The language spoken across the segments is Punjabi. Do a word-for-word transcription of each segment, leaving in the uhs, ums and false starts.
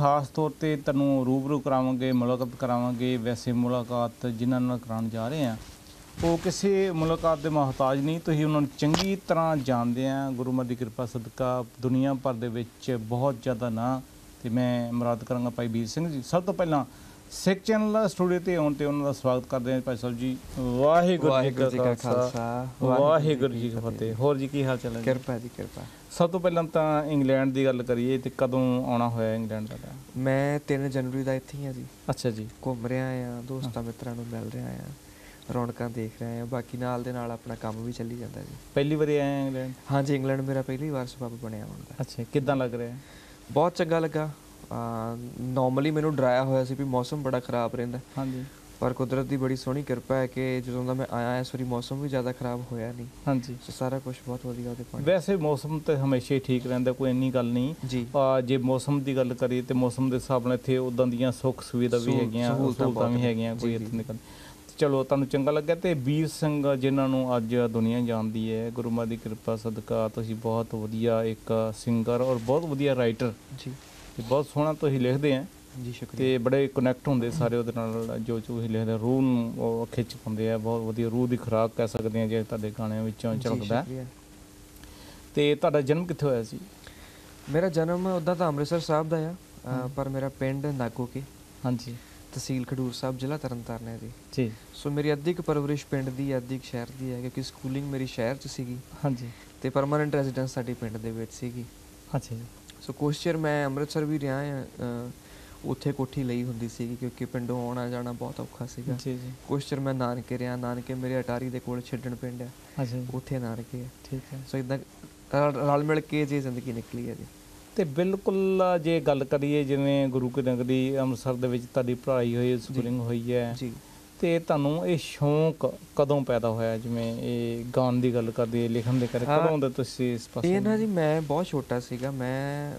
खास तौर पर तुहानूं रूबरू करावांगे, मुलाकात करावांगे। वैसे मुलाकात जिन्हां नाल कराउण जा रहे हैं वो किसी मुलाकात के मोहताज नहीं, तुसीं उन्हां नूं चंगी तरह जानते हैं। गुरु महाराज की कृपा सदका दुनिया भर दे विच बहुत ज़्यादा नां ते मैं मुराद करांगा भाई वीर सिंह जी। सब तो पहलां सिख चैनल स्टूडियो ते आउण ते उन्हां दा स्वागत करते हैं भाई साहब जी। वाहिगुरू जी का खालसा वाहिगुरू जी की फतेह। होर जी की हाल चाल है? किरपा जी किरपा। सब तो पहलां तां इंग्लैंड की गल करिए ते कदों आउणा होया इंग्लैंड दा? मैं तीन जनवरी का इत्थे ही हाँ जी। अच्छा जी। घूम रहा आ, दोस्तां मित्रां नूं मिल रहा आ, रौनकां देख रहे हैं, बाकी नाल दे नाल अपना काम भी चली जाता जी। पहली बारी आए इंग्लैंड? हाँ जी, इंग्लैंड मेरा पहली वार सबब बनया हुंदा। अच्छा, किदां लग रहा है? बहुत चंगा लगा। नॉर्मली मैनू डराया होया सी भी मौसम बड़ा खराब रहिंदा। हाँ जी। पर कुदरत की बड़ी सोहनी किरपा है कि जदों दा मैं आया इस वारी मौसम भी ज़्यादा खराब होया नहीं। हाँ जी। सो सारा कुछ बहुत वधिया ओहदे पास। वैसे मौसम तो हमेशा ही ठीक रहिंदा, कोई इन्नी गल नहीं जी। जे मौसम की गल करिए तो मौसम के हिसाब नाल इत्थे उदां दीयां सुख सुविधा भी हैगियां, सहूलतां भी हैगियां, कोई इत्थे दी गल। चलो तुहानूं चंगा लग्या। तो वीर सिंह जिन्हां नूं अज दुनिया जानती है, गुरु महाराज की कृपा सदका तुसीं बहुत वधिया एक सिंगर और बहुत वधिया राइटर जी, बहुत सोहना तुसीं लिखदे हैं जी। शुक्रिया। तो बड़े कनैक्ट होंदे सारे उहदे नाल, जो तुसीं लिखदे रूह नूं खिच पाउंदे आ। बहुत वधिया रूह की खुराक कह सकते हैं जे तुहाडे गाणिਆਂ विचों झलकदा है। तो तुहाडा जन्म कित्थे होया सी? मेरा जन्म उदां तां अमृतसर साहब दा आ, पर मेरा पिंड नागोके, हाँ जी, तहसील खडूर साहब, जिला तरनताਰਨ है जी। सो मेरी अद्धी परवरिश पिंड दी, अद्धी शहर दी है, क्योंकि स्कूलिंग मेरी शहर च सीगी। हाँ जी। तो परमानेंट रेजिडेंस साडी पिंड दे विच सीगी। अच्छा जी। सो कुछ चिर मैं अमृतसर भी रहा आ, उत्थे कोठी लई हुंदी सीगी, क्योंकि पिंडों आना जाना बहुत औखा सीगा जी जी। कुछ चिर मैं नानके रहा, नानके मेरे अटारी दे कोल छिड्डण पिंड है। अच्छा जी। उत्थे नानके है। ठीक है। सो इदां रल मिल के जी जिंदगी निकली है जी। तो बिल्कुल जे गल करिए जिवें गुरु की नगरी अमृतसर दे विच तुहाडी पढ़ाई हुई, स्कूलिंग हुई है जी, तो तुहानूं ये शौक कदों पैदा होया? जिवें ये गाण की गल करदे, लिखण दे करे कदों दे तुसीं इस पासे? ये ना जी, मैं बहुत छोटा सीगा, मैं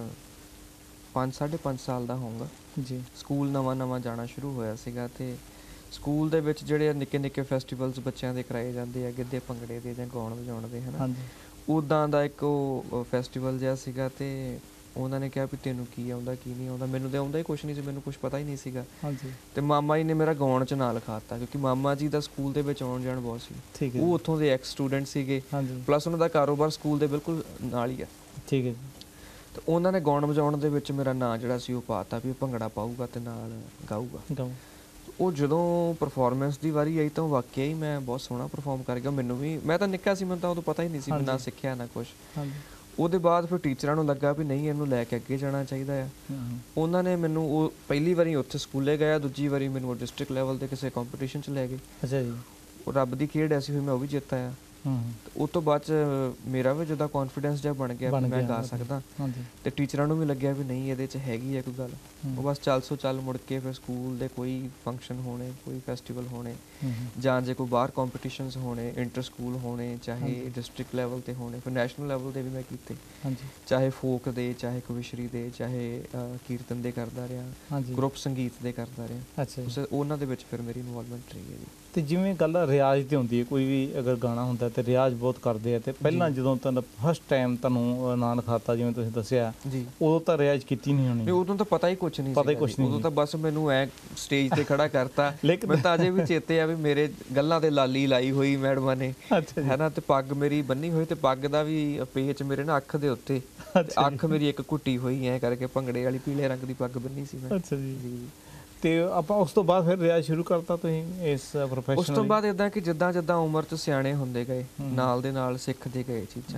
पाँच साढ़े पाँच साल का होऊंगा जी। स्कूल नवां नवां जाना शुरू होया सीगा ते स्कूल दे विच जिहड़े निक्के निक्के फैसटीवल्स बच्चों के कराए जाते हैं, गिद्धे भंगड़े दे जां गाउण वजाउण दे, है ना, उदां दा एक फैसटीवल जिहा सीगा। ते उन्होंने ने कहा भी तेनों की आउंदा की नहीं आउंदा। मैनूं तो आउंदा ही कुछ नहीं सी, मैनूं कुछ पता ही नहीं सीगा। हाँ जी। ते मामा जी ने मेरा गाउण च नाम लिखाता, क्योंकि मामा जी दा स्कूल दे विच आउण जाण बहुत सी। ठीक है। वो उत्थों दे एक्स स्टूडेंट सीगे। हाँ जी। प्लस उन्हां दा कारोबार स्कूल दे बिल्कुल नाल ही है। ठीक है। तो उन्होंने गाउण वजाउण दे विच मेरा नाम जिहड़ा सी ओह पाता भी भंगड़ा पाऊगा ते नाल गाऊगा। गाऊं। ਉਹ ਜਦੋਂ ਪਰਫਾਰਮੈਂਸ ਦੀ ਵਾਰੀ ਆਈ ਤਾਂ ਵਾਕਿਆ ਹੀ ਮੈਂ ਬਹੁਤ ਸੋਹਣਾ ਪਰਫਾਰਮ ਕਰ ਗਿਆ। ਮੈਨੂੰ ਵੀ, ਮੈਂ ਤਾਂ ਨਿੱਕਾ ਸੀ, ਮੈਨੂੰ ਤਾਂ ਉਦੋਂ ਪਤਾ ਹੀ ਨਹੀਂ ਸੀ, ਨਾ ਸਿੱਖਿਆ ਨਾ ਕੁਛ। ਉਹਦੇ ਬਾਅਦ ਫਿਰ ਟੀਚਰਾਂ ਨੂੰ ਲੱਗਾ ਵੀ ਨਹੀਂ, ਇਹਨੂੰ ਲੈ ਕੇ ਅੱਗੇ ਜਾਣਾ ਚਾਹੀਦਾ ਆ। ਉਹਨਾਂ ਨੇ ਮੈਨੂੰ ਉਹ ਪਹਿਲੀ ਵਾਰੀ ਉੱਥੇ ਸਕੂਲੇ ਗਿਆ, ਦੂਜੀ ਵਾਰੀ ਮੈਨੂੰ ਉਹ ਡਿਸਟ੍ਰਿਕਟ ਲੈਵਲ 'ਤੇ ਕਿਸੇ ਕੰਪੀਟੀਸ਼ਨ 'ਚ ਲੈ ਗਏ। ਅੱਛਾ ਜੀ। ਉਹ ਰੱਬ ਦੀ ਖੇਡ ਐਸੀ ਹੋਈ, ਮੈਂ ਉਹ ਵੀ ਜਿੱਤ ਆਇਆ। ਉਸ ਤੋਂ ਬਾਅਦ 'ਚ ਮੇਰਾ ਵੀ ਜਿੱਦਾਂ ਕੌਨਫੀਡੈਂਸ ਜਿਹਾ ਬਣ ਗਿਆ ਵੀ ਮੈਂ ਗਾ ਸਕਦਾ, ਅਤੇ ਟੀਚਰਾਂ ਨੂੰ ਵੀ ਲੱਗਿਆ ਵੀ ਨਹੀਂ ਇਹਦੇ 'ਚ ਹੈਗੀ ਹੈ ਕੋਈ ਗੱਲ। ਉਹ ਬਸ ਚੱਲ ਸੋ ਚੱਲ ਮੁੜ ਕੇ ਫਿਰ ਸਕੂਲ ਦੇ ਕੋਈ ਫੰਕਸ਼ਨ ਹੋਣੇ, ਕੋਈ ਫੈਸਟੀਵਲ ਹੋਣੇ, ਜਾਂ ਜੇ ਕੋਈ ਬਾਹਰ ਕੰਪੀਟੀਸ਼ਨਸ ਹੋਣੇ, ਇੰਟਰ ਸਕੂਲ ਹੋਣੇ, ਚਾਹੇ ਡਿਸਟ੍ਰਿਕਟ ਲੈਵਲ 'ਤੇ ਹੋਣੇ, ਫਿਰ ਨੈਸ਼ਨਲ ਲੈਵਲ 'ਤੇ ਵੀ ਮੈਂ ਕੀਤੇ, ਚਾਹੇ ਫੋਕ ਦੇ, ਚਾਹੇ ਕਵਿਸ਼ਰੀ ਦੇ, ਚਾਹੇ ਕੀਰਤਨ ਦੇ ਕਰਦਾ ਰਿਹਾ, ਗਰੁੱਪ ਸੰਗੀਤ ਦੇ ਕਰਦਾ ਰਿਹਾ। ਅੱਛਾ। ਉਹਨਾਂ ਦੇ ਵਿੱਚ ਫਿਰ ਮੇਰੀ ਇਨਵੋਲਵਮੈਂਟ ਰਹੀ ਹੈ ਜੀ। ਤੇ ਜਿਵੇਂ ਗੱਲ ਰਿਆਜ਼ ਦੀ ਹੁੰਦੀ ਹੈ, ਕੋਈ ਵੀ ਅਗਰ ਗਾਣਾ ਹੁੰਦਾ ਤੇ ਰਿਆਜ਼ ਬਹੁਤ ਕਰਦੇ ਆ। ਤੇ ਪਹਿਲਾਂ ਜਦੋਂ ਤੁਹਾਨੂੰ ਫਸਟ ਟਾਈਮ ਤੁਹਾਨੂੰ ਨਾਂ ਲਿਖਾਤਾ, ਜਿਵੇਂ ਤੁਸੀਂ ਦੱਸਿਆ, ਉਦੋਂ ਤਾਂ ਰਿਆਜ਼ ਕੀਤੀ ਨਹੀਂ ਹੋਣੀ? ਉਦੋਂ ਤਾਂ ਪਤਾ ਹੀ ਕੁਛ ਨਹੀਂ, ਪਤਾ ਹੀ ਕੁਛ ਨਹੀਂ। ਉਦੋਂ ਤਾਂ ਬਸ ਮੈਨੂੰ ਐ ਸਟੇਜ ਤੇ ਖੜਾ ਕਰਤਾ। ਮੈਂ ਤਾਂ ਅਜੇ ਵੀ ਚੇਤੇ ਆ ਵੀ ਮੇਰੇ ਗੱਲਾਂ ਤੇ ਲਾਲੀ ਲਾਈ ਹੋਈ ਮੈਡਮਾਂ ਨੇ, ਹੈ ਨਾ, ਤੇ ਪੱਗ ਮੇਰੀ ਬੰਨੀ ਹੋਈ, ਤੇ ਪੱਗ ਦਾ ਵੀ ਪੇਚ ਮੇਰੇ ਨਾ ਅੱਖ ਦੇ ਉੱਤੇ, ਅੱਖ ਮੇਰੀ ਇੱਕ ਘੁੱਟੀ ਹੋਈ ਐ ਕਰਕੇ, ਭੰਗੜੇ ਵਾਲੀ ਪੀਲੇ ਰੰਗ ਦੀ ਪੱਗ ਬੰਨੀ ਸੀ ਮੈਂ। ਅੱਛਾ ਜੀ। ਤੇ ਆਪਾਂ ਉਸ ਤੋਂ ਬਾਅਦ ਫਿਰ ਰਿਆਜ਼ ਸ਼ੁਰੂ ਕਰਤਾ ਤੁਸੀਂ ਇਸ ਪ੍ਰੋਫੈਸ਼ਨ? ਉਸ ਤੋਂ ਬਾਅਦ ਇੱਦਾਂ ਕਿ ਜਿੱਦਾਂ ਜਿੱਦਾਂ ਉਮਰ 'ਚ ਸਿਆਣੇ ਹੁੰਦੇ ਗਏ, ਨਾਲ ਦੇ ਨਾਲ ਸਿੱਖਦੇ ਗਏ ਚੀਜ਼ਾਂ।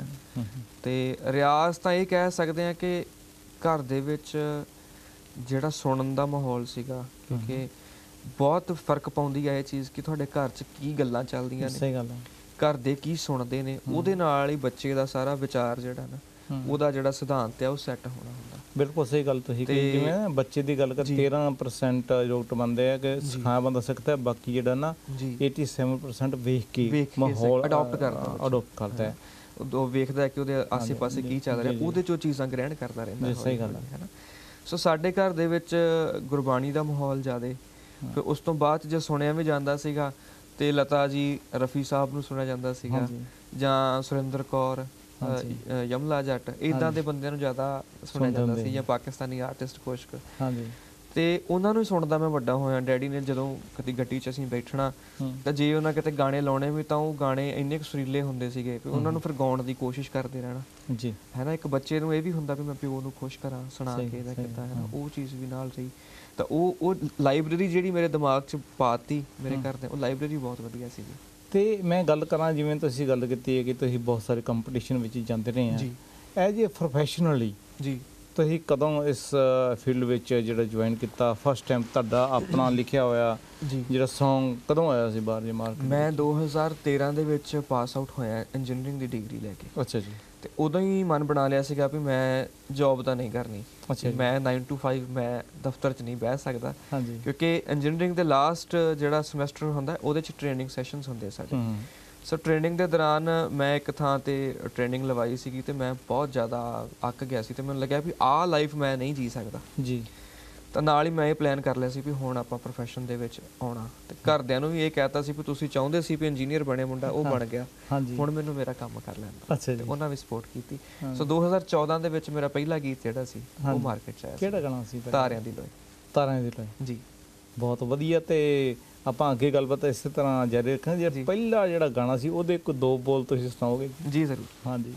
ਤੇ ਰਿਆਜ਼ ਤਾਂ ਇਹ ਕਹਿ ਸਕਦੇ ਹਾਂ ਕਿ ਘਰ ਦੇ ਵਿੱਚ ਜਿਹੜਾ ਸੁਣਨ ਦਾ ਮਾਹੌਲ ਸੀਗਾ, ਕਿਉਂਕਿ ਬਹੁਤ ਫਰਕ ਪਾਉਂਦੀ ਹੈ ਇਹ ਚੀਜ਼ ਕਿ ਤੁਹਾਡੇ ਘਰ 'ਚ ਕੀ ਗੱਲਾਂ ਚੱਲਦੀਆਂ ਨੇ, ਸਹੀ ਗੱਲ ਹੈ, ਘਰ ਦੇ ਕੀ ਸੁਣਦੇ ਨੇ, ਉਹਦੇ ਨਾਲ ਹੀ ਬੱਚੇ ਦਾ ਸਾਰਾ ਵਿਚਾਰ ਜਿਹੜਾ ਨਾ, ਉਹਦਾ ਜਿਹੜਾ ਸਿਧਾਂਤ ਹੈ ਉਹ ਸੈੱਟ ਹੋਣਾ ਹੁੰਦਾ। ਬਿਲਕੁਲ ਸਹੀ ਗੱਲ ਤੁਸੀਂ ਕਹੀ। ਜਿਵੇਂ ਨਾ ਬੱਚੇ ਦੀ ਗੱਲ ਕਰ, ਤੇਰਾਂ ਪਰਸੈਂਟ ਯੋਗਟ ਬੰਦੇ ਆ ਕਿ ਸਿਖਾਇਆ ਬੰਦਾ ਸਿੱਖਦਾ, ਬਾਕੀ ਜਿਹੜਾ ਨਾ eighty seven percent ਵੇਖ ਕੇ ਮਾਹੌਲ ਅਡਾਪਟ ਕਰਦਾ ਅਡਾਪਟ ਕਰਦਾ ਹੈ। ਉਹ ਵੇਖਦਾ ਕਿ ਉਹਦੇ ਆਸੇ ਪਾਸੇ ਕੀ ਚੱਲ ਰਿਹਾ, ਉਹਦੇ 'ਚੋਂ ਚੀਜ਼ਾਂ ਗ੍ਰਹਿਣ ਕਰਦਾ ਰਹਿੰਦਾ। ਸਹੀ ਗੱਲ ਹੈ ਨਾ। ਸੋ ਸਾਡੇ ਘਰ ਦੇ ਵਿੱਚ ਗੁਰਬਾਣੀ ਦਾ ਮਾਹੌਲ ਜ਼ਿਆਦਾ। ਫਿਰ ਉਸ ਤੋਂ ਬਾਅਦ ਜੇ ਸੁਣਿਆ ਵੀ ਜਾਂਦਾ ਸੀਗਾ ਤੇ ਲਤਾ ਜੀ, ਰਫੀ ਸਾਹਿਬ ਨੂੰ ਸੁਣਿਆ ਜਾਂਦਾ ਸੀਗਾ, ਜਾਂ ਸੁਰਿੰਦਰ ਕੌਰ, ਯਮਲਾ ਜੱਟ ਇਦਾਂ ਦੇ ਬੰਦਿਆਂ ਨੂੰ ਜ਼ਿਆਦਾ ਸੁਣਿਆ ਜਾਂਦਾ ਸੀ, ਜਾਂ ਪਾਕਿਸਤਾਨੀ ਆਰਟਿਸਟ ਕੁਛ ਕੁ। ਹਾਂਜੀ। ਤੇ ਉਹਨਾਂ ਨੂੰ ਸੁਣਦਾ ਮੈਂ ਵੱਡਾ ਹੋਇਆ। ਡੈਡੀ ਨੇ ਜਦੋਂ ਕਦੀ ਗੱਡੀ 'ਚ ਅਸੀਂ ਬੈਠਣਾ ਤਾਂ ਜੇ ਉਹਨਾਂ ਕਿਤੇ ਗਾਣੇ ਲਾਉਣੇ ਵੀ ਤਾਂ ਉਹ ਗਾਣੇ ਇੰਨੇ ਕੁ ਸੁਰੀਲੇ ਹੁੰਦੇ ਸੀਗੇ ਕਿ ਉਹਨਾਂ ਨੂੰ ਫਿਰ ਗਾਉਣ ਦੀ ਕੋਸ਼ਿਸ਼ ਕਰਦੇ ਰਹਿਣਾ ਜੀ, ਹੈ ਨਾ। ਇੱਕ ਬੱਚੇ ਨੂੰ ਇਹ ਵੀ ਹੁੰਦਾ ਵੀ ਮੈਂ ਪਿਓ ਨੂੰ ਖੁਸ਼ ਕਰਾਂ ਸੁਣਾ ਕੇ ਜਾਂ ਕਿੱਦਾਂ, ਹੈ ਨਾ, ਉਹ ਚੀਜ਼ ਵੀ ਨਾਲ ਰਹੀ। ਤਾਂ ਉਹ ਉਹ ਲਾਇਬ੍ਰੇਰੀ ਜਿਹੜੀ ਮੇਰੇ ਦਿਮਾਗ 'ਚ ਪਾਤੀ ਮੇਰੇ ਘਰ ਦੇ, ਉਹ ਲਾਇਬ੍ਰੇਰੀ ਬਹੁਤ ਵਧੀਆ ਸੀਗੀ। ਤੇ ਮੈਂ ਗੱਲ ਕਰਾਂ, ਜਿਵੇਂ ਤੁਸੀਂ ਗੱਲ ਕੀਤੀ ਹੈ ਕਿ ਤੁਸੀਂ ਬਹੁਤ ਸਾਰੇ ਕੰਪੀਟੀਸ਼ਨ ਵਿੱਚ ਜਾਂਦੇ ਰਹੇ ਆ ਜੀ, ਐਜ ਏ ਪ੍ਰੋਫੈਸ਼ਨਲੀ ਜੀ, ਤੁਸੀਂ ਕਦੋਂ ਇਸ ਫੀਲਡ ਵਿੱਚ ਜਿਹੜਾ ਜੁਆਇਨ ਕੀਤਾ? ਫਸਟ ਟਾਈਮ ਤੁਹਾਡਾ ਆਪਣਾ ਲਿਖਿਆ ਹੋਇਆ ਜਿਹੜਾ ਸੌਂਗ ਕਦੋਂ ਆਇਆ ਸੀ ਬਾਹਰ ਜੇ ਮਾਰਕੀਟ? ਮੈਂ ਦੋ ਹਜ਼ਾਰ ਤੇਰਾਂ ਦੇ ਵਿੱਚ ਪਾਸ ਆਊਟ ਹੋਇਆ ਇੰਜੀਨੀਅਰਿੰਗ ਦੀ ਡਿਗਰੀ ਲੈ ਕੇ। ਅੱਛਾ ਜੀ। ਤੇ ਉਦੋਂ ਹੀ ਮਨ ਬਣਾ ਲਿਆ ਸੀਗਾ ਵੀ ਮੈਂ ਜੌਬ ਤਾਂ ਨਹੀਂ ਕਰਨੀ। ਅੱਛਾ, ਮੈਂ ਨਾਈਨ ਟੂ ਫਾਈਵ ਮੈਂ ਦਫ਼ਤਰ 'ਚ ਨਹੀਂ ਬਹਿ ਸਕਦਾ। ਹਾਂਜੀ। ਕਿਉਂਕਿ ਇੰਜੀਨੀਅਰਿੰਗ ਦੇ ਲਾਸਟ ਜਿਹੜਾ ਸਮੈਸਟਰ ਹੁੰਦਾ ਉਹਦੇ 'ਚ ਟ੍ਰੇਨਿੰਗ ਸੈਸ਼ਨਸ ਹੁੰਦੇ ਸਾਡੇ। ਸੋ ਟ੍ਰੇਨਿੰਗ ਦੇ ਦੌਰਾਨ ਮੈਂ ਇੱਕ ਥਾਂ 'ਤੇ ਟ੍ਰੇਨਿੰਗ ਲਵਾਈ ਸੀਗੀ ਤੇ ਮੈਂ ਬਹੁਤ ਜ਼ਿਆਦਾ ਅੱਕ ਗਿਆ ਸੀ ਤੇ ਮੈਨੂੰ ਲੱਗਿਆ ਵੀ ਆਹ ਲਾਈਫ ਮੈਂ ਨਹੀਂ ਜੀ ਸਕਦਾ ਜੀ। ਤਾਂ ਨਾਲ ਹੀ ਮੈਂ ਇਹ ਪਲਾਨ ਕਰ ਲਿਆ ਸੀ ਵੀ ਹੁਣ ਆਪਾਂ ਪ੍ਰੋਫੈਸ਼ਨ ਦੇ ਵਿੱਚ ਆਉਣਾ। ਤੇ ਘਰਦਿਆਂ ਨੂੰ ਵੀ ਇਹ ਕਹਿਤਾ ਸੀ ਵੀ ਤੁਸੀਂ ਚਾਹੁੰਦੇ ਸੀ ਵੀ ਇੰਜੀਨੀਅਰ ਬਣੇ ਮੁੰਡਾ, ਉਹ ਬਣ ਗਿਆ, ਹੁਣ ਮੈਨੂੰ ਮੇਰਾ ਕੰਮ ਕਰ ਲੈਣ ਦਿਓ। ਅੱਛਾ ਜੀ। ਉਹਨਾਂ ਵੀ ਸਪੋਰਟ ਕੀਤੀ। ਸੋ ਦੋ ਹਜ਼ਾਰ ਚੌਦਾਂ ਦੇ ਵਿੱਚ ਮੇਰਾ ਪਹਿਲਾ ਗੀਤ ਜਿਹੜਾ ਸੀ ਉਹ ਮਾਰਕੀਟ 'ਚ ਆਇਆ। ਕਿਹੜਾ ਗਾਣਾ ਸੀ? ਤਾਰਿਆਂ ਦੀ ਲੋਏ। ਤਾਰਿਆਂ ਦੀ ਲੋਏ ਜੀ, ਬਹੁਤ ਵਧੀਆ। ਤੇ ਆਪਾਂ ਅੱਗੇ ਗੱਲਬਾਤ ਇਸੇ ਤਰ੍ਹਾਂ ਜਾਰੀ ਰੱਖਾਂਗੇ। ਜਿਹੜਾ ਪਹਿਲਾ ਜਿਹੜਾ ਗਾਣਾ ਸੀ ਉਹਦੇ ਇੱਕ ਦੋ ਬੋਲ ਤੁਸੀਂ ਸੁਣਾਓਗੇ? ਜੀ ਜ਼ਰੂਰ। ਹਾਂਜੀ।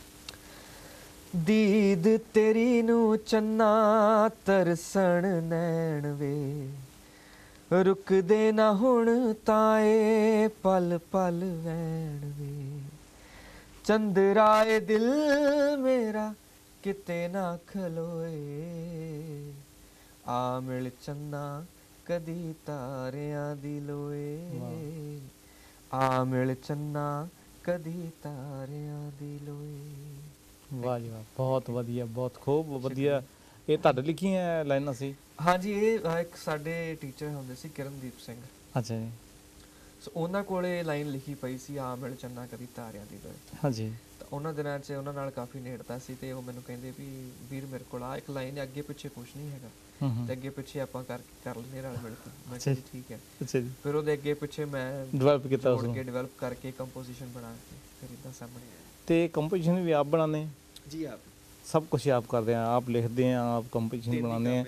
ਦੀਦ ਤੇਰੀ ਨੂੰ ਚੰਨਾ ਤਰਸਣ ਨੈਣ ਵੇ, ਰੁਕਦੇ ਨਾ ਹੁਣ ਤਾਏ ਪਲ ਪਲ ਵੈਣ ਵੇ, ਚੰਦਰਾਏ ਦਿਲ ਮੇਰਾ ਕਿਤੇ ਨਾ ਖਲੋਏ, ਆ ਮਿਲ ਚੰਨਾ ਕਦੀ ਤਾਰਿਆਂ ਦੀ ਲੋਏ, ਆ ਮਿਲ ਚੰਨਾ ਕਦੀ ਤਾਰਿਆਂ ਦੀ ਲੋਏ। ਵਾਹ ਜੀ ਵਾਹ, ਬਹੁਤ ਵਧੀਆ, ਬਹੁਤ ਖੂਬ ਵਧੀਆ। ਇਹ ਤੁਹਾਡੇ ਲਿਖੀਆਂ ਲਾਈਨਾਂ ਸੀ? ਹਾਂਜੀ, ਇਹ ਇੱਕ ਸਾਡੇ ਟੀਚਰ ਹੁੰਦੇ ਸੀ ਕਿਰਨਦੀਪ ਸਿੰਘ। ਅੱਛਾ ਜੀ। ਸੋ ਉਹਨਾਂ ਕੋਲੇ ਲਾਈਨ ਲਿਖੀ ਪਈ ਸੀ, ਆ ਮਿਲ ਚੰਨਾ ਕਦੀ ਤਾਰਿਆਂ ਦੀ ਲੋਏ। ਹਾਂਜੀ। ਤਾਂ ਉਹਨਾਂ ਦਿਨਾਂ 'ਚ ਉਹਨਾਂ ਨਾਲ ਕਾਫੀ ਨੇੜਤਾ ਸੀ ਤੇ ਉਹ ਮੈਨੂੰ ਕਹਿੰਦੇ ਵੀ ਵੀਰ ਮੇਰੇ ਕੋਲ ਆ ਇੱਕ ਲਾਈਨ, ਅੱਗੇ ਪਿੱਛੇ ਕੁਛ ਨਹੀਂ ਹੈਗਾ ਤੇ ਅੱਗੇ ਪਿੱਛੇ ਆਪਾਂ ਕਰ ਕਰ ਲੈਂਦੇ ਰਲ ਮਿਲ ਕੇ। ਮੈਂ ਕਿਹਾ ਠੀਕ ਹੈ। ਅੱਛਾ ਜੀ। ਫਿਰ ਉਹਦੇ ਅੱਗੇ ਪਿੱਛੇ ਮੈਂ ਡਿਵੈਲਪ ਕੀਤਾ, ਉਸ ਨੂੰ ਡਿਵੈਲਪ ਕਰਕੇ ਕੰਪੋਜੀਸ਼ਨ ਬਣਾ ਕੇ ਫਿਰ ਇਦਾਂ ਸਾਹਮਣੇ ਆਇਆ। ਤੇ ਕੰਪੋਜੀਸ਼ਨ ਵੀ ਆਪ ਬਣਾਉਂਦੇ? ਜੀ ਆਪ, ਸਭ ਕੁਝ ਆਪ ਕਰਦੇ ਆ, ਆਪ ਲਿਖਦੇ ਆ, ਆਪ ਕੰਪੋਜੀਸ਼ਨ ਬਣਾਉਂਦੇ ਆ।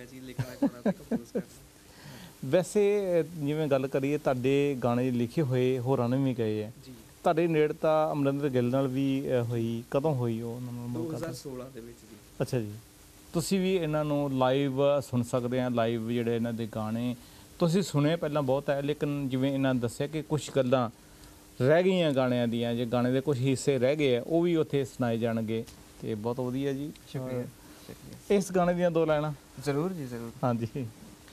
ਵੈਸੇ ਜਿਵੇਂ ਗੱਲ ਕਰੀਏ ਤੁਹਾਡੇ ਗਾਣੇ ਲਿਖੇ ਹੋਏ ਹੋਰਾਂ ਨੇ ਵੀ ਗਏ ਹੈ, ਤੁਹਾਡੇ ਨੇੜਤਾ ਅਮਰਿੰਦਰ ਗਿੱਲ ਨਾਲ ਵੀ ਹੋਈ, ਕਦੋਂ ਹੋਈ ਉਹ? ਦੋ ਹਜ਼ਾਰ ਸੋਲਾਂ ਦੇ ਵਿੱਚ ਜੀ। ਅੱਛਾ ਜੀ। ਤੁਸੀਂ ਵੀ ਇਹਨਾਂ ਨੂੰ ਲਾਈਵ ਸੁਣ ਸਕਦੇ ਆ, ਲਾਈਵ ਜਿਹੜੇ ਇਹਨਾਂ ਦੇ ਗਾਣੇ ਤੁਸੀਂ ਸੁਣੇ ਪਹਿਲਾਂ ਬਹੁਤ ਹੈ, ਲੇਕਿਨ ਜਿਵੇਂ ਇਹਨਾਂ ਨੇ ਦੱਸਿਆ ਕਿ ਕੁਛ ਗੱਲਾਂ ਰਹਿ ਗਈਆਂ ਗਾਣਿਆਂ ਦੀਆਂ, ਜੇ ਗਾਣੇ ਦੇ ਕੁਝ ਹਿੱਸੇ ਰਹਿ ਗਏ ਆ ਉਹ ਵੀ ਉੱਥੇ ਸੁਣਾਏ ਜਾਣਗੇ। ਤੇ ਬਹੁਤ ਵਧੀਆ ਜੀ, ਸ਼ੁਕਰੀਆ। ਇਸ ਗਾਣੇ ਦੀਆਂ ਦੋ ਲਾਈਨਾਂ? ਜ਼ਰੂਰ ਜੀ ਜ਼ਰੂਰ। ਹਾਂਜੀ।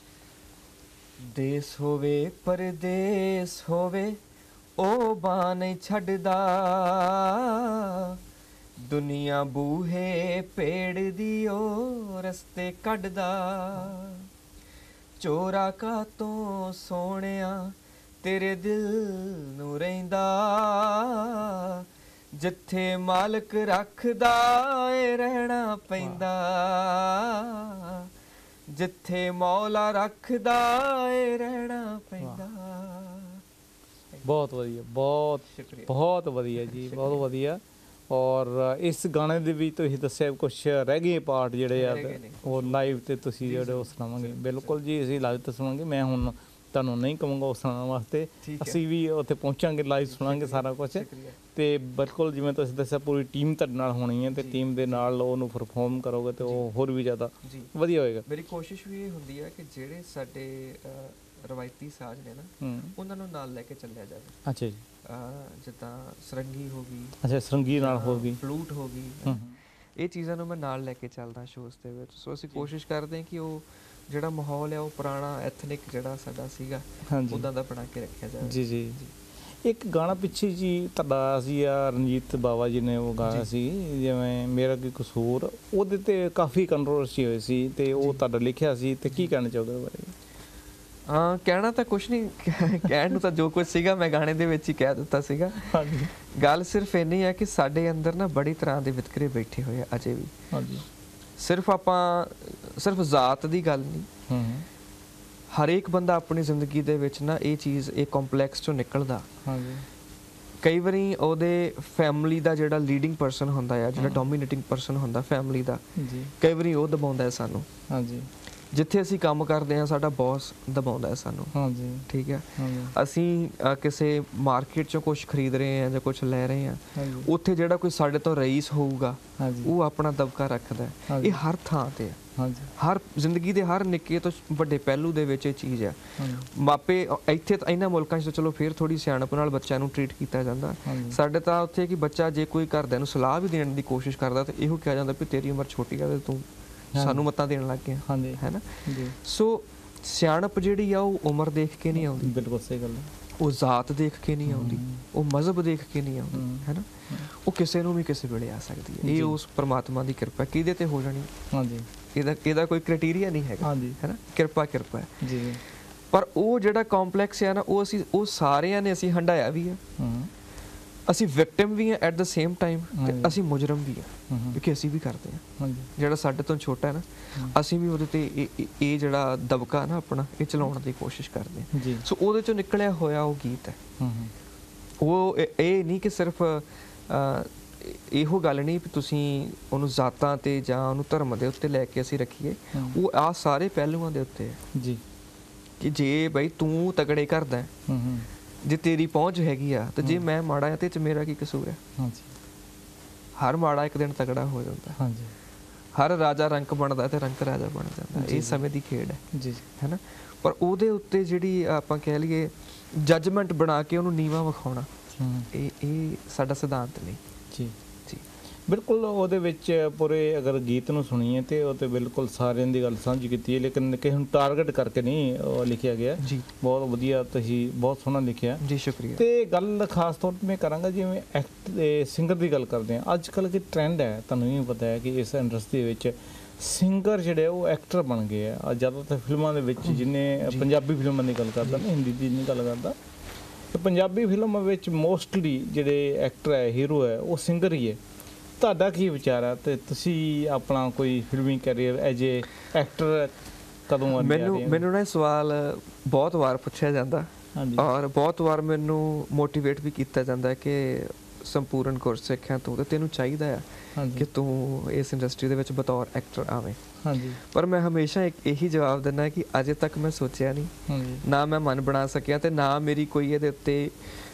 ਦੇਸ ਹੋਵੇ ਪਰਦੇਸ ਹੋਵੇ ਉਹ ਬਾਂਹ ਨਹੀਂ ਛੱਡਦਾ, ਦੁਨੀਆ ਬੂਹੇ ਪੇੜ ਦੀ ਉਹ ਰਸਤੇ ਕੱਢਦਾ, ਚੋਰਾ ਕਾ ਤੋਂ ਸੋਹਣਿਆ ਤੇਰੇ ਦਿਲ ਨੂੰ ਰਹਿੰਦਾ, ਜਿੱਥੇ ਮਾਲਕ ਰੱਖਦਾ ਏ ਰਹਿਣਾ ਪੈਂਦਾ, ਜਿੱਥੇ ਮੌਲਾ ਰੱਖਦਾ ਏ ਰਹਿਣਾ ਪੈਂਦਾ। ਬਹੁਤ ਵਧੀਆ, ਬਹੁਤ ਬਹੁਤ ਵਧੀਆ ਜੀ, ਬਹੁਤ ਵਧੀਆ। ਔਰ ਇਸ ਗਾਣੇ ਦੇ ਵੀ ਤੁਸੀਂ ਦੱਸਿਆ ਕੁਛ ਰਹਿ ਗਏ ਪਾਰਟ ਜਿਹੜੇ ਆ ਉਹ ਲਾਈਵ 'ਤੇ ਤੁਸੀਂ ਜਿਹੜੇ ਉਹ ਸੁਣਾਵਾਂਗੇ? ਬਿਲਕੁਲ ਜੀ, ਅਸੀਂ ਲਾਈਵ 'ਤੇ ਸੁਣਾਵਾਂਗੇ। ਮੈਂ ਹੁਣ ਤੁਹਾਨੂੰ ਨਹੀਂ ਕਹਾਂਗਾ ਉਹ ਸੁਣਾਉਣ ਵਾਸਤੇ, ਅਸੀਂ ਵੀ ਉੱਥੇ ਪਹੁੰਚਾਂਗੇ, ਲਾਈਵ ਸੁਣਾਂਗੇ ਸਾਰਾ ਕੁਛ। ਤੇ ਬਿਲਕੁਲ ਜਿਵੇਂ ਤੁਸੀਂ ਦੱਸਿਆ ਪੂਰੀ ਟੀਮ ਤੁਹਾਡੇ ਨਾਲ ਹੋਣੀ ਹੈ ਤੇ ਟੀਮ ਦੇ ਨਾਲ ਉਹਨੂੰ ਪਰਫਾਰਮ ਕਰੋਗੇ ਤੇ ਉਹ ਹੋਰ ਵੀ ਜ਼ਿਆਦਾ ਵਧੀਆ ਹੋਏਗਾ। ਮੇਰੀ ਕੋਸ਼ਿਸ਼ ਵੀ ਇਹ ਹੁੰਦੀ ਹੈ ਕਿ ਜਿਹੜੇ ਸਾਡੇ ਰਵਾਇਤੀ ਸਾਜ਼ ਨੇ ਨਾ ਉਹਨਾਂ ਨੂੰ ਨਾਲ ਲੈ ਕੇ ਚੱਲਿਆ ਜਾਵੇ। ਅੱਛਾ ਜੀ। ਜਿੱਦਾਂ ਸਰੰਗੀ ਹੋ ਗਈ। ਅੱਛਾ, ਸਰੰਗੀ ਨਾਲ ਹੋ ਗਈ, ਫਲੂਟ ਹੋ ਗਈ, ਇਹ ਚੀਜ਼ਾਂ ਨੂੰ ਮੈਂ ਨਾਲ ਲੈ ਕੇ ਚੱਲਦਾ ਸ਼ੋਅਸ ਦੇ ਵਿੱਚ। ਸੋ ਅਸੀਂ ਕੋਸ਼ਿਸ਼ ਕਰਦੇ ਹਾਂ ਕਿ ਉਹ ਜਿਹੜਾ ਮਾਹੌਲ ਹੈ ਉਹ ਪੁਰਾਣਾ ਐਥਨਿਕ ਜਿਹੜਾ ਸਾਡਾ ਸੀਗਾ ਉੱਦਾਂ ਦਾ ਬਣਾ ਕੇ ਰੱਖਿਆ ਜਾਵੇ। ਜੀ ਜੀ। ਇੱਕ ਗਾਣਾ ਪਿੱਛੇ ਜੀ ਤੁਹਾਡਾ ਸੀ ਆ ਰਣਜੀਤ ਬਾਵਾ ਜੀ ਨੇ ਉਹ ਗਾਇਆ ਸੀ ਜਿਵੇਂ ਮੇਰਾ ਕੀ ਕਸੂਰ, ਉਹਦੇ 'ਤੇ ਕਾਫੀ ਕੰਟਰੋਵਰਸੀ ਹੋਈ ਸੀ ਤੇ ਉਹ ਤੁਹਾਡਾ ਲਿਖਿਆ ਸੀ, ਤੇ ਕੀ ਕਹਿਣਾ ਚਾਹੁੰਦੇ ਹੋ ਬਾਰੇ? ਹਾਂ, ਕਹਿਣਾ ਤਾਂ ਕੁਛ ਨਹੀਂ, ਕਹਿਣ ਨੂੰ ਤਾਂ ਜੋ ਕੁਛ ਸੀਗਾ ਮੈਂ ਗਾਣੇ ਦੇ ਵਿੱਚ ਹੀ ਕਹਿ ਦਿੱਤਾ ਸੀਗਾ। ਹਾਂਜੀ। ਗੱਲ ਸਿਰਫ ਇੰਨੀ ਹੈ ਕਿ ਸਾਡੇ ਅੰਦਰ ਨਾ ਬੜੀ ਤਰ੍ਹਾਂ ਦੇ ਵਿਤਕਰੇ ਬੈਠੇ ਹੋਏ ਆ ਅਜੇ ਵੀ। ਹਾਂਜੀ। ਸਿਰਫ ਆਪਾਂ ਸਿਰਫ ਜ਼ਾਤ ਦੀ ਗੱਲ ਨਹੀਂ, ਹਰੇਕ ਬੰਦਾ ਆਪਣੀ ਜ਼ਿੰਦਗੀ ਦੇ ਵਿੱਚ ਨਾ ਇਹ ਚੀਜ਼ ਇਹ ਕੰਪਲੈਕਸ ਚੋਂ ਨਿਕਲਦਾ। ਹਾਂਜੀ। ਕਈ ਵਾਰੀ ਉਹਦੇ ਫੈਮਿਲੀ ਦਾ ਜਿਹੜਾ ਲੀਡਿੰਗ ਪਰਸਨ ਹੁੰਦਾ ਆ, ਜਿਹੜਾ ਡੋਮੀਨੇਟਿੰਗ ਪਰਸਨ ਹੁੰਦਾ ਫੈਮਿਲੀ ਦਾ, ਜੀ ਕਈ ਵਾਰੀ ਉਹ ਦਬਾਉਂਦਾ ਹੈ ਸਾਨੂੰ। ਹਾਂਜੀ। ਜਿੱਥੇ ਅਸੀਂ ਕੰਮ ਕਰਦੇ ਹਾਂ ਸਾਡਾ ਬੌਸ ਦਬਾਉਂਦਾ ਹੈ ਸਾਨੂੰ। ਹਾਂਜੀ। ਠੀਕ ਹੈ। ਅਸੀਂ ਕਿਸੇ ਮਾਰਕੀਟ 'ਚੋਂ ਕੁਝ ਖਰੀਦ ਰਹੇ ਹਾਂ ਜਾਂ ਕੁਝ ਲੈ ਰਹੇ ਹਾਂ, ਉੱਥੇ ਜਿਹੜਾ ਕੋਈ ਸਾਡੇ ਤੋਂ ਰਈਸ ਹੋਊਗਾ ਉਹ ਆਪਣਾ ਦਬਕਾ ਰੱਖਦਾ ਹੈ। ਇਹ ਹਰ ਥਾਂ ਤੇ ਹੈ। ਹਾਂਜੀ। ਹਰ ਜ਼ਿੰਦਗੀ ਦੇ ਹਰ ਨਿੱਕੇ ਤੋਂ ਵੱਡੇ ਪਹਿਲੂ ਦੇ ਵਿੱਚ ਇਹ ਚੀਜ਼ ਹੈ। ਮਾਪੇ ਇੱਥੇ ਤਾਂ ਇਹਨਾਂ ਮੁਲਕਾਂ 'ਚ ਤਾਂ ਚਲੋ ਫਿਰ ਥੋੜੀ ਸਿਆਣਪ ਨਾਲ ਬੱਚਿਆਂ ਨੂੰ ਟ੍ਰੀਟ ਕੀਤਾ ਜਾਂਦਾ, ਸਾਡੇ ਤਾਂ ਉੱਥੇ ਕਿ ਬੱਚਾ ਜੇ ਕੋਈ ਘਰਦਿਆਂ ਨੂੰ ਸਲਾਹ ਵੀ ਦੇਣ ਦੀ ਕੋਸ਼ਿਸ਼ ਕਰਦਾ ਤਾਂ ਇਹੋ ਕਿਹਾ ਜਾਂਦਾ ਵੀ ਤੇਰੀ ਉਮਰ ਛੋਟੀ ਆ ਤੇ ਤੂੰ ਸਾਨੂੰ ਮੱਤਾਂ ਦੇਣ ਲੱਗ ਗਿਆ, ਹੈ ਨਾ। ਸੋ ਸਿਆਣਪ ਜਿਹੜੀ ਆ ਉਹ ਉਮਰ ਦੇਖ ਕੇ ਨਹੀਂ ਆਉਂਦੀ। ਬਿਲਕੁਲ ਸਹੀ ਗੱਲ ਹੈ। ਉਹ ਜ਼ਾਤ ਦੇਖ ਕੇ ਨਹੀਂ ਆਉਂਦੀ, ਉਹ ਮਜ਼ਹਬ ਦੇਖ ਕੇ ਨਹੀਂ ਆਉਂਦੀ, ਹੈ ਨਾ। ਉਹ ਕਿਸੇ ਨੂੰ ਵੀ ਕਿਸੇ ਵੇਲੇ ਆ ਸਕਦੀ ਹੈ। ਇਹ ਉਸ ਪਰਮਾਤਮਾ ਦੀ ਕਿਰਪਾ ਕਿਹਦੇ ਤੇ ਹੋ ਜਾਣੀ। ਹਾਂਜੀ। ਇਹਦਾ ਇਹਦਾ ਕੋਈ ਕ੍ਰਾਈਟੇਰੀਆ ਨਹੀਂ ਹੈਗਾ, ਹੈ ਨਾ। ਕਿਰਪਾ ਕਿਰਪਾ ਹੈ ਜੀ। ਪਰ ਉਹ ਜਿਹੜਾ ਕੰਪਲੈਕਸ ਹੈ ਨਾ, ਉਹ ਅਸੀਂ ਉਹ ਸਾਰਿਆਂ ਨੇ ਅਸੀਂ ਹੰਡਾਇਆ ਵੀ ਹੈ। ਅਸੀਂ ਵਿਕਟਿਮ ਵੀ ਹਾਂ ਐਟ ਦ ਸੇਮ ਟਾਈਮ, ਤੇ ਅਸੀਂ ਮੁਜਰਮ ਵੀ ਹਾਂ ਕਿਉਂਕਿ ਅਸੀਂ ਵੀ ਕਰਦੇ ਹਾਂ। ਜਿਹੜਾ ਸਾਡੇ ਤੋਂ ਛੋਟਾ ਹੈ ਨਾ, ਅਸੀਂ ਵੀ ਉਹਦੇ ਤੇ ਇਹ ਜਿਹੜਾ ਦਬਕਾ ਨਾ ਆਪਣਾ ਇਹ ਚਲਾਉਣ ਦੀ ਕੋਸ਼ਿਸ਼ ਕਰਦੇ ਹਾਂ। ਸੋ ਉਹਦੇ ਚੋਂ ਨਿਕਲਿਆ ਹੋਇਆ ਉਹ ਗੀਤ ਹੈ। ਉਹ ਇਹ ਨਹੀਂ ਕਿ ਸਿਰਫ ਇਹੋ ਗੱਲ ਨਹੀਂ ਵੀ ਤੁਸੀਂ ਉਹਨੂੰ ਜ਼ਾਤਾਂ ਤੇ ਜਾਂ ਉਹਨੂੰ ਧਰਮ ਦੇ ਉੱਤੇ ਲੈ ਕੇ ਅਸੀਂ ਰੱਖੀਏ, ਉਹ ਆ ਸਾਰੇ ਪਹਿਲੂਆਂ ਦੇ ਉੱਤੇ ਹੈ ਜੀ। ਕਿ ਜੇ ਬਈ ਤੂੰ ਤਗੜੇ ਕਰਦਾ, ਜੇ ਤੇਰੀ ਪਹੁੰਚ ਹੈਗੀ ਆ, ਤੇ ਜੇ ਮੈਂ ਮਾੜਾ ਆ ਤੇ ਚ ਮੇਰਾ ਕੀ ਕਸੂਰ ਹੈ। ਹਾਂਜੀ। ਹਰ ਮਾੜਾ ਇੱਕ ਦਿਨ ਤਗੜਾ ਹੋ ਜਾਂਦਾ। ਹਾਂਜੀ। ਹਰ ਰਾਜਾ ਰੰਕ ਬਣਦਾ ਤੇ ਰੰਕ ਰਾਜਾ ਬਣ ਜਾਂਦਾ। ਇਹ ਸਮੇਂ ਦੀ ਖੇਡ ਹੈ ਜੀ, ਹੈ ਨਾ। ਪਰ ਉਹਦੇ ਉੱਤੇ ਜਿਹੜੀ ਆਪਾਂ ਕਹਿ ਲਈਏ ਜੱਜਮੈਂਟ ਬਣਾ ਕੇ ਉਹਨੂੰ ਨੀਵਾਂ ਵਿਖਾਉਣਾ, ਇਹ ਇਹ ਸਾਡਾ ਸਿਧਾਂਤ ਨਹੀਂ ਜੀ। ਜੀ ਬਿਲਕੁਲ। ਉਹਦੇ ਵਿੱਚ ਪੂਰੇ ਅਗਰ ਗੀਤ ਨੂੰ ਸੁਣੀਏ ਤੇ ਉਹ ਤੇ ਬਿਲਕੁਲ ਸਾਰਿਆਂ ਦੀ ਗੱਲ ਸਾਂਝੀ ਕੀਤੀ ਹੈ, ਲੇਕਿਨ ਕਿਸੇ ਨੂੰ ਟਾਰਗੇਟ ਕਰਕੇ ਨਹੀਂ ਲਿਖਿਆ ਗਿਆ ਜੀ। ਬਹੁਤ ਵਧੀਆ, ਤੁਸੀਂ ਬਹੁਤ ਸੋਹਣਾ ਲਿਖਿਆ ਜੀ, ਸ਼ੁਕਰੀਆ। ਤੇ ਗੱਲ ਖਾਸ ਤੌਰ ਤੇ ਮੈਂ ਕਰਾਂਗਾ ਜਿਵੇਂ ਐਕਟ ਸਿੰਗਰ ਦੀ ਗੱਲ ਕਰਦੇ ਹਾਂ। ਅੱਜ ਕੱਲ੍ਹ ਕੀ ਟ੍ਰੈਂਡ ਹੈ, ਤੁਹਾਨੂੰ ਵੀ ਪਤਾ ਹੈ ਕਿ ਇਸ ਇੰਡਸਟਰੀ ਵਿੱਚ ਸਿੰਗਰ ਜਿਹੜੇ ਉਹ ਐਕਟਰ ਬਣ ਗਏ ਆ। ਜ਼ਿਆਦਾਤਰ ਫਿਲਮਾਂ ਦੇ ਵਿੱਚ, ਜਿੰਨੇ ਪੰਜਾਬੀ ਫਿਲਮਾਂ ਦੀ ਗੱਲ ਕਰਦਾ, ਮੈਂ ਹਿੰਦੀ ਦੀ ਨਹੀਂ ਗੱਲ ਕਰਦਾ, ਤੇ ਪੰਜਾਬੀ ਫਿਲਮਾਂ ਵਿੱਚ ਮੋਸਟਲੀ ਜਿਹੜੇ ਐਕਟਰ ਹੈ, ਹੀਰੋ ਹੈ, ਉਹ ਸਿੰਗਰ ਹੀ ਹੈ। ਤੁਹਾਡਾ ਕੀ ਵਿਚਾਰ ਹੈ ਤੇ ਤੁਸੀਂ ਆਪਣਾ ਕੋਈ ਫਿਲਮੀ ਕੈਰੀਅਰ ਐਜ ਏ ਐਕਟਰ ਕਦੋਂ ਆਉਂਦੇ? ਮੈਨੂੰ ਮੈਨੂੰ ਨਾ ਇਹ ਸਵਾਲ ਬਹੁਤ ਵਾਰ ਪੁੱਛਿਆ ਜਾਂਦਾ ਔਰ ਬਹੁਤ ਵਾਰ ਮੈਨੂੰ ਮੋਟੀਵੇਟ ਵੀ ਕੀਤਾ ਜਾਂਦਾ ਕਿ ਸੰਪੂਰਨ ਕੋਰਸ ਸਿੱਖਿਆ ਤੂੰ ਤੇ ਤੈਨੂੰ ਚਾਹੀਦਾ ਆ ਕਿ ਤੂੰ ਇਸ ਇੰਡਸਟਰੀ ਦੇ ਵਿੱਚ ਬਤੌਰ ਐਕਟਰ ਆਵੇਂ। ਹਾਂਜੀ। ਪਰ ਮੈਂ ਹਮੇਸ਼ਾ ਇੱਕ ਇਹੀ ਜਵਾਬ ਦਿੰਦਾ ਕਿ ਅਜੇ ਤੱਕ ਮੈਂ ਸੋਚਿਆ ਨਹੀਂ, ਨਾ ਮੈਂ ਮਨ ਬਣਾ ਸਕਿਆ, ਤੇ ਨਾ ਮੇਰੀ ਕੋਈ ਇਹਦੇ ਉੱਤੇ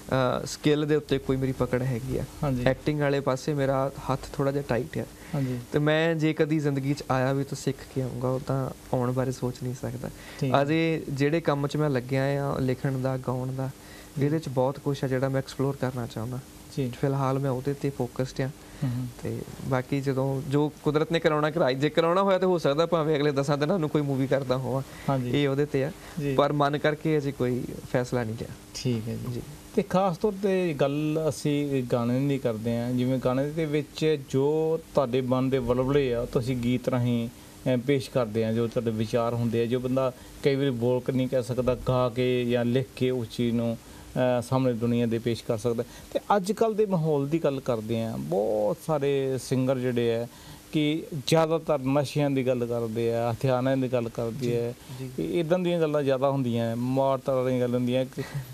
ਸਕਿੱਲ ਦੇ ਉੱਤੇ ਕੋਈ ਮੇਰੀ ਪਕੜ ਹੈਗੀ ਆ। ਐਕਟਿੰਗ ਵਾਲੇ ਪਾਸੇ ਮੇਰਾ ਹੱਥ ਥੋੜਾ ਜਿਹਾ ਟਾਈਟ ਹੈ। ਹਾਂਜੀ। ਤੇ ਮੈਂ ਜੇ ਕਦੀ ਜ਼ਿੰਦਗੀ 'ਚ ਆਇਆ ਵੀ ਤਾਂ ਸਿੱਖ ਕੇ ਆਊਂਗਾ, ਉਹ ਤਾਂ ਆਉਣ ਬਾਰੇ ਸੋਚ ਨਹੀਂ ਸਕਦਾ। ਅਜੇ ਜਿਹੜੇ ਕੰਮ 'ਚ ਮੈਂ ਲੱਗਿਆ ਆ, ਲਿਖਣ ਦਾ, ਗਾਉਣ ਦਾ, ਇਹਦੇ 'ਚ ਬਹੁਤ ਕੁਛ ਆ ਜਿਹੜਾ ਮੈਂ ਐਕਸਪਲੋਰ ਕਰਨਾ ਚਾਹੁੰਦਾ। ਫਿਲਹਾਲ ਮੈਂ ਉਹਦੇ ਤੇ ਫੋਕਸਡ ਆ। ਤੇ ਬਾਕੀ ਜਦੋਂ ਜੋ ਕੁਦਰਤ ਨੇ ਕਰਾਉਣਾ ਕਰਾਈ, ਜੇ ਕਰਾਉਣਾ ਹੋਇਆ ਤਾਂ ਹੋ ਸਕਦਾ ਭਾਵੇਂ ਅਗਲੇ ਦਸਾਂ ਦਿਨਾਂ ਨੂੰ ਕੋਈ ਮੂਵੀ ਕਰਦਾ ਹੋਵਾਂ, ਇਹ ਉਹਦੇ ਤੇ ਆ। ਪਰ ਮਨ ਕਰਕੇ ਅਜੇ ਕੋਈ ਫੈਸਲਾ ਨਹੀਂ ਲਿਆ। ਠੀਕ ਹੈ ਜੀ। ਤੇ ਖਾਸ ਤੌਰ ਤੇ ਗੱਲ ਅਸੀਂ ਗਾਣੇ ਦੀ ਕਰਦੇ ਹਾਂ। ਜਿਵੇਂ ਗਾਣੇ ਦੇ ਵਿੱਚ ਜੋ ਤੁਹਾਡੇ ਮਨ ਦੇ ਵਲਵਲੇ ਆ, ਤੁਸੀਂ ਗੀਤ ਰਾਹੀਂ ਪੇਸ਼ ਕਰਦੇ ਆ, ਜੋ ਤੁਹਾਡੇ ਵਿਚਾਰ ਹੁੰਦੇ ਆ, ਜੋ ਬੰਦਾ ਕਈ ਵਾਰੀ ਬੋਲ ਕੇ ਨਹੀਂ ਕਹਿ ਸਕਦਾ, ਗਾ ਕੇ ਜਾਂ ਲਿਖ ਕੇ ਉਸ ਚੀਜ਼ ਨੂੰ ਸਾਹਮਣੇ ਦੁਨੀਆ ਦੇ ਪੇਸ਼ ਕਰ ਸਕਦਾ। ਤੇ ਅੱਜ ਕੱਲ੍ਹ ਦੇ ਮਾਹੌਲ ਦੀ ਗੱਲ ਕਰਦੇ ਹਾਂ, ਬਹੁਤ ਸਾਰੇ ਸਿੰਗਰ ਜਿਹੜੇ ਹੈ ਕਿ ਜ਼ਿਆਦਾਤਰ ਨਸ਼ਿਆਂ ਦੀ ਗੱਲ ਕਰਦੇ ਆ, ਹਥਿਆਰਾਂ ਦੀ ਗੱਲ ਕਰਦੇ ਆ, ਇੱਦਾਂ ਦੀਆਂ ਗੱਲਾਂ ਜ਼ਿਆਦਾ ਹੁੰਦੀਆਂ, ਮਾਰ ਤਾਰ ਦੀਆਂ ਗੱਲਾਂ ਹੁੰਦੀਆਂ।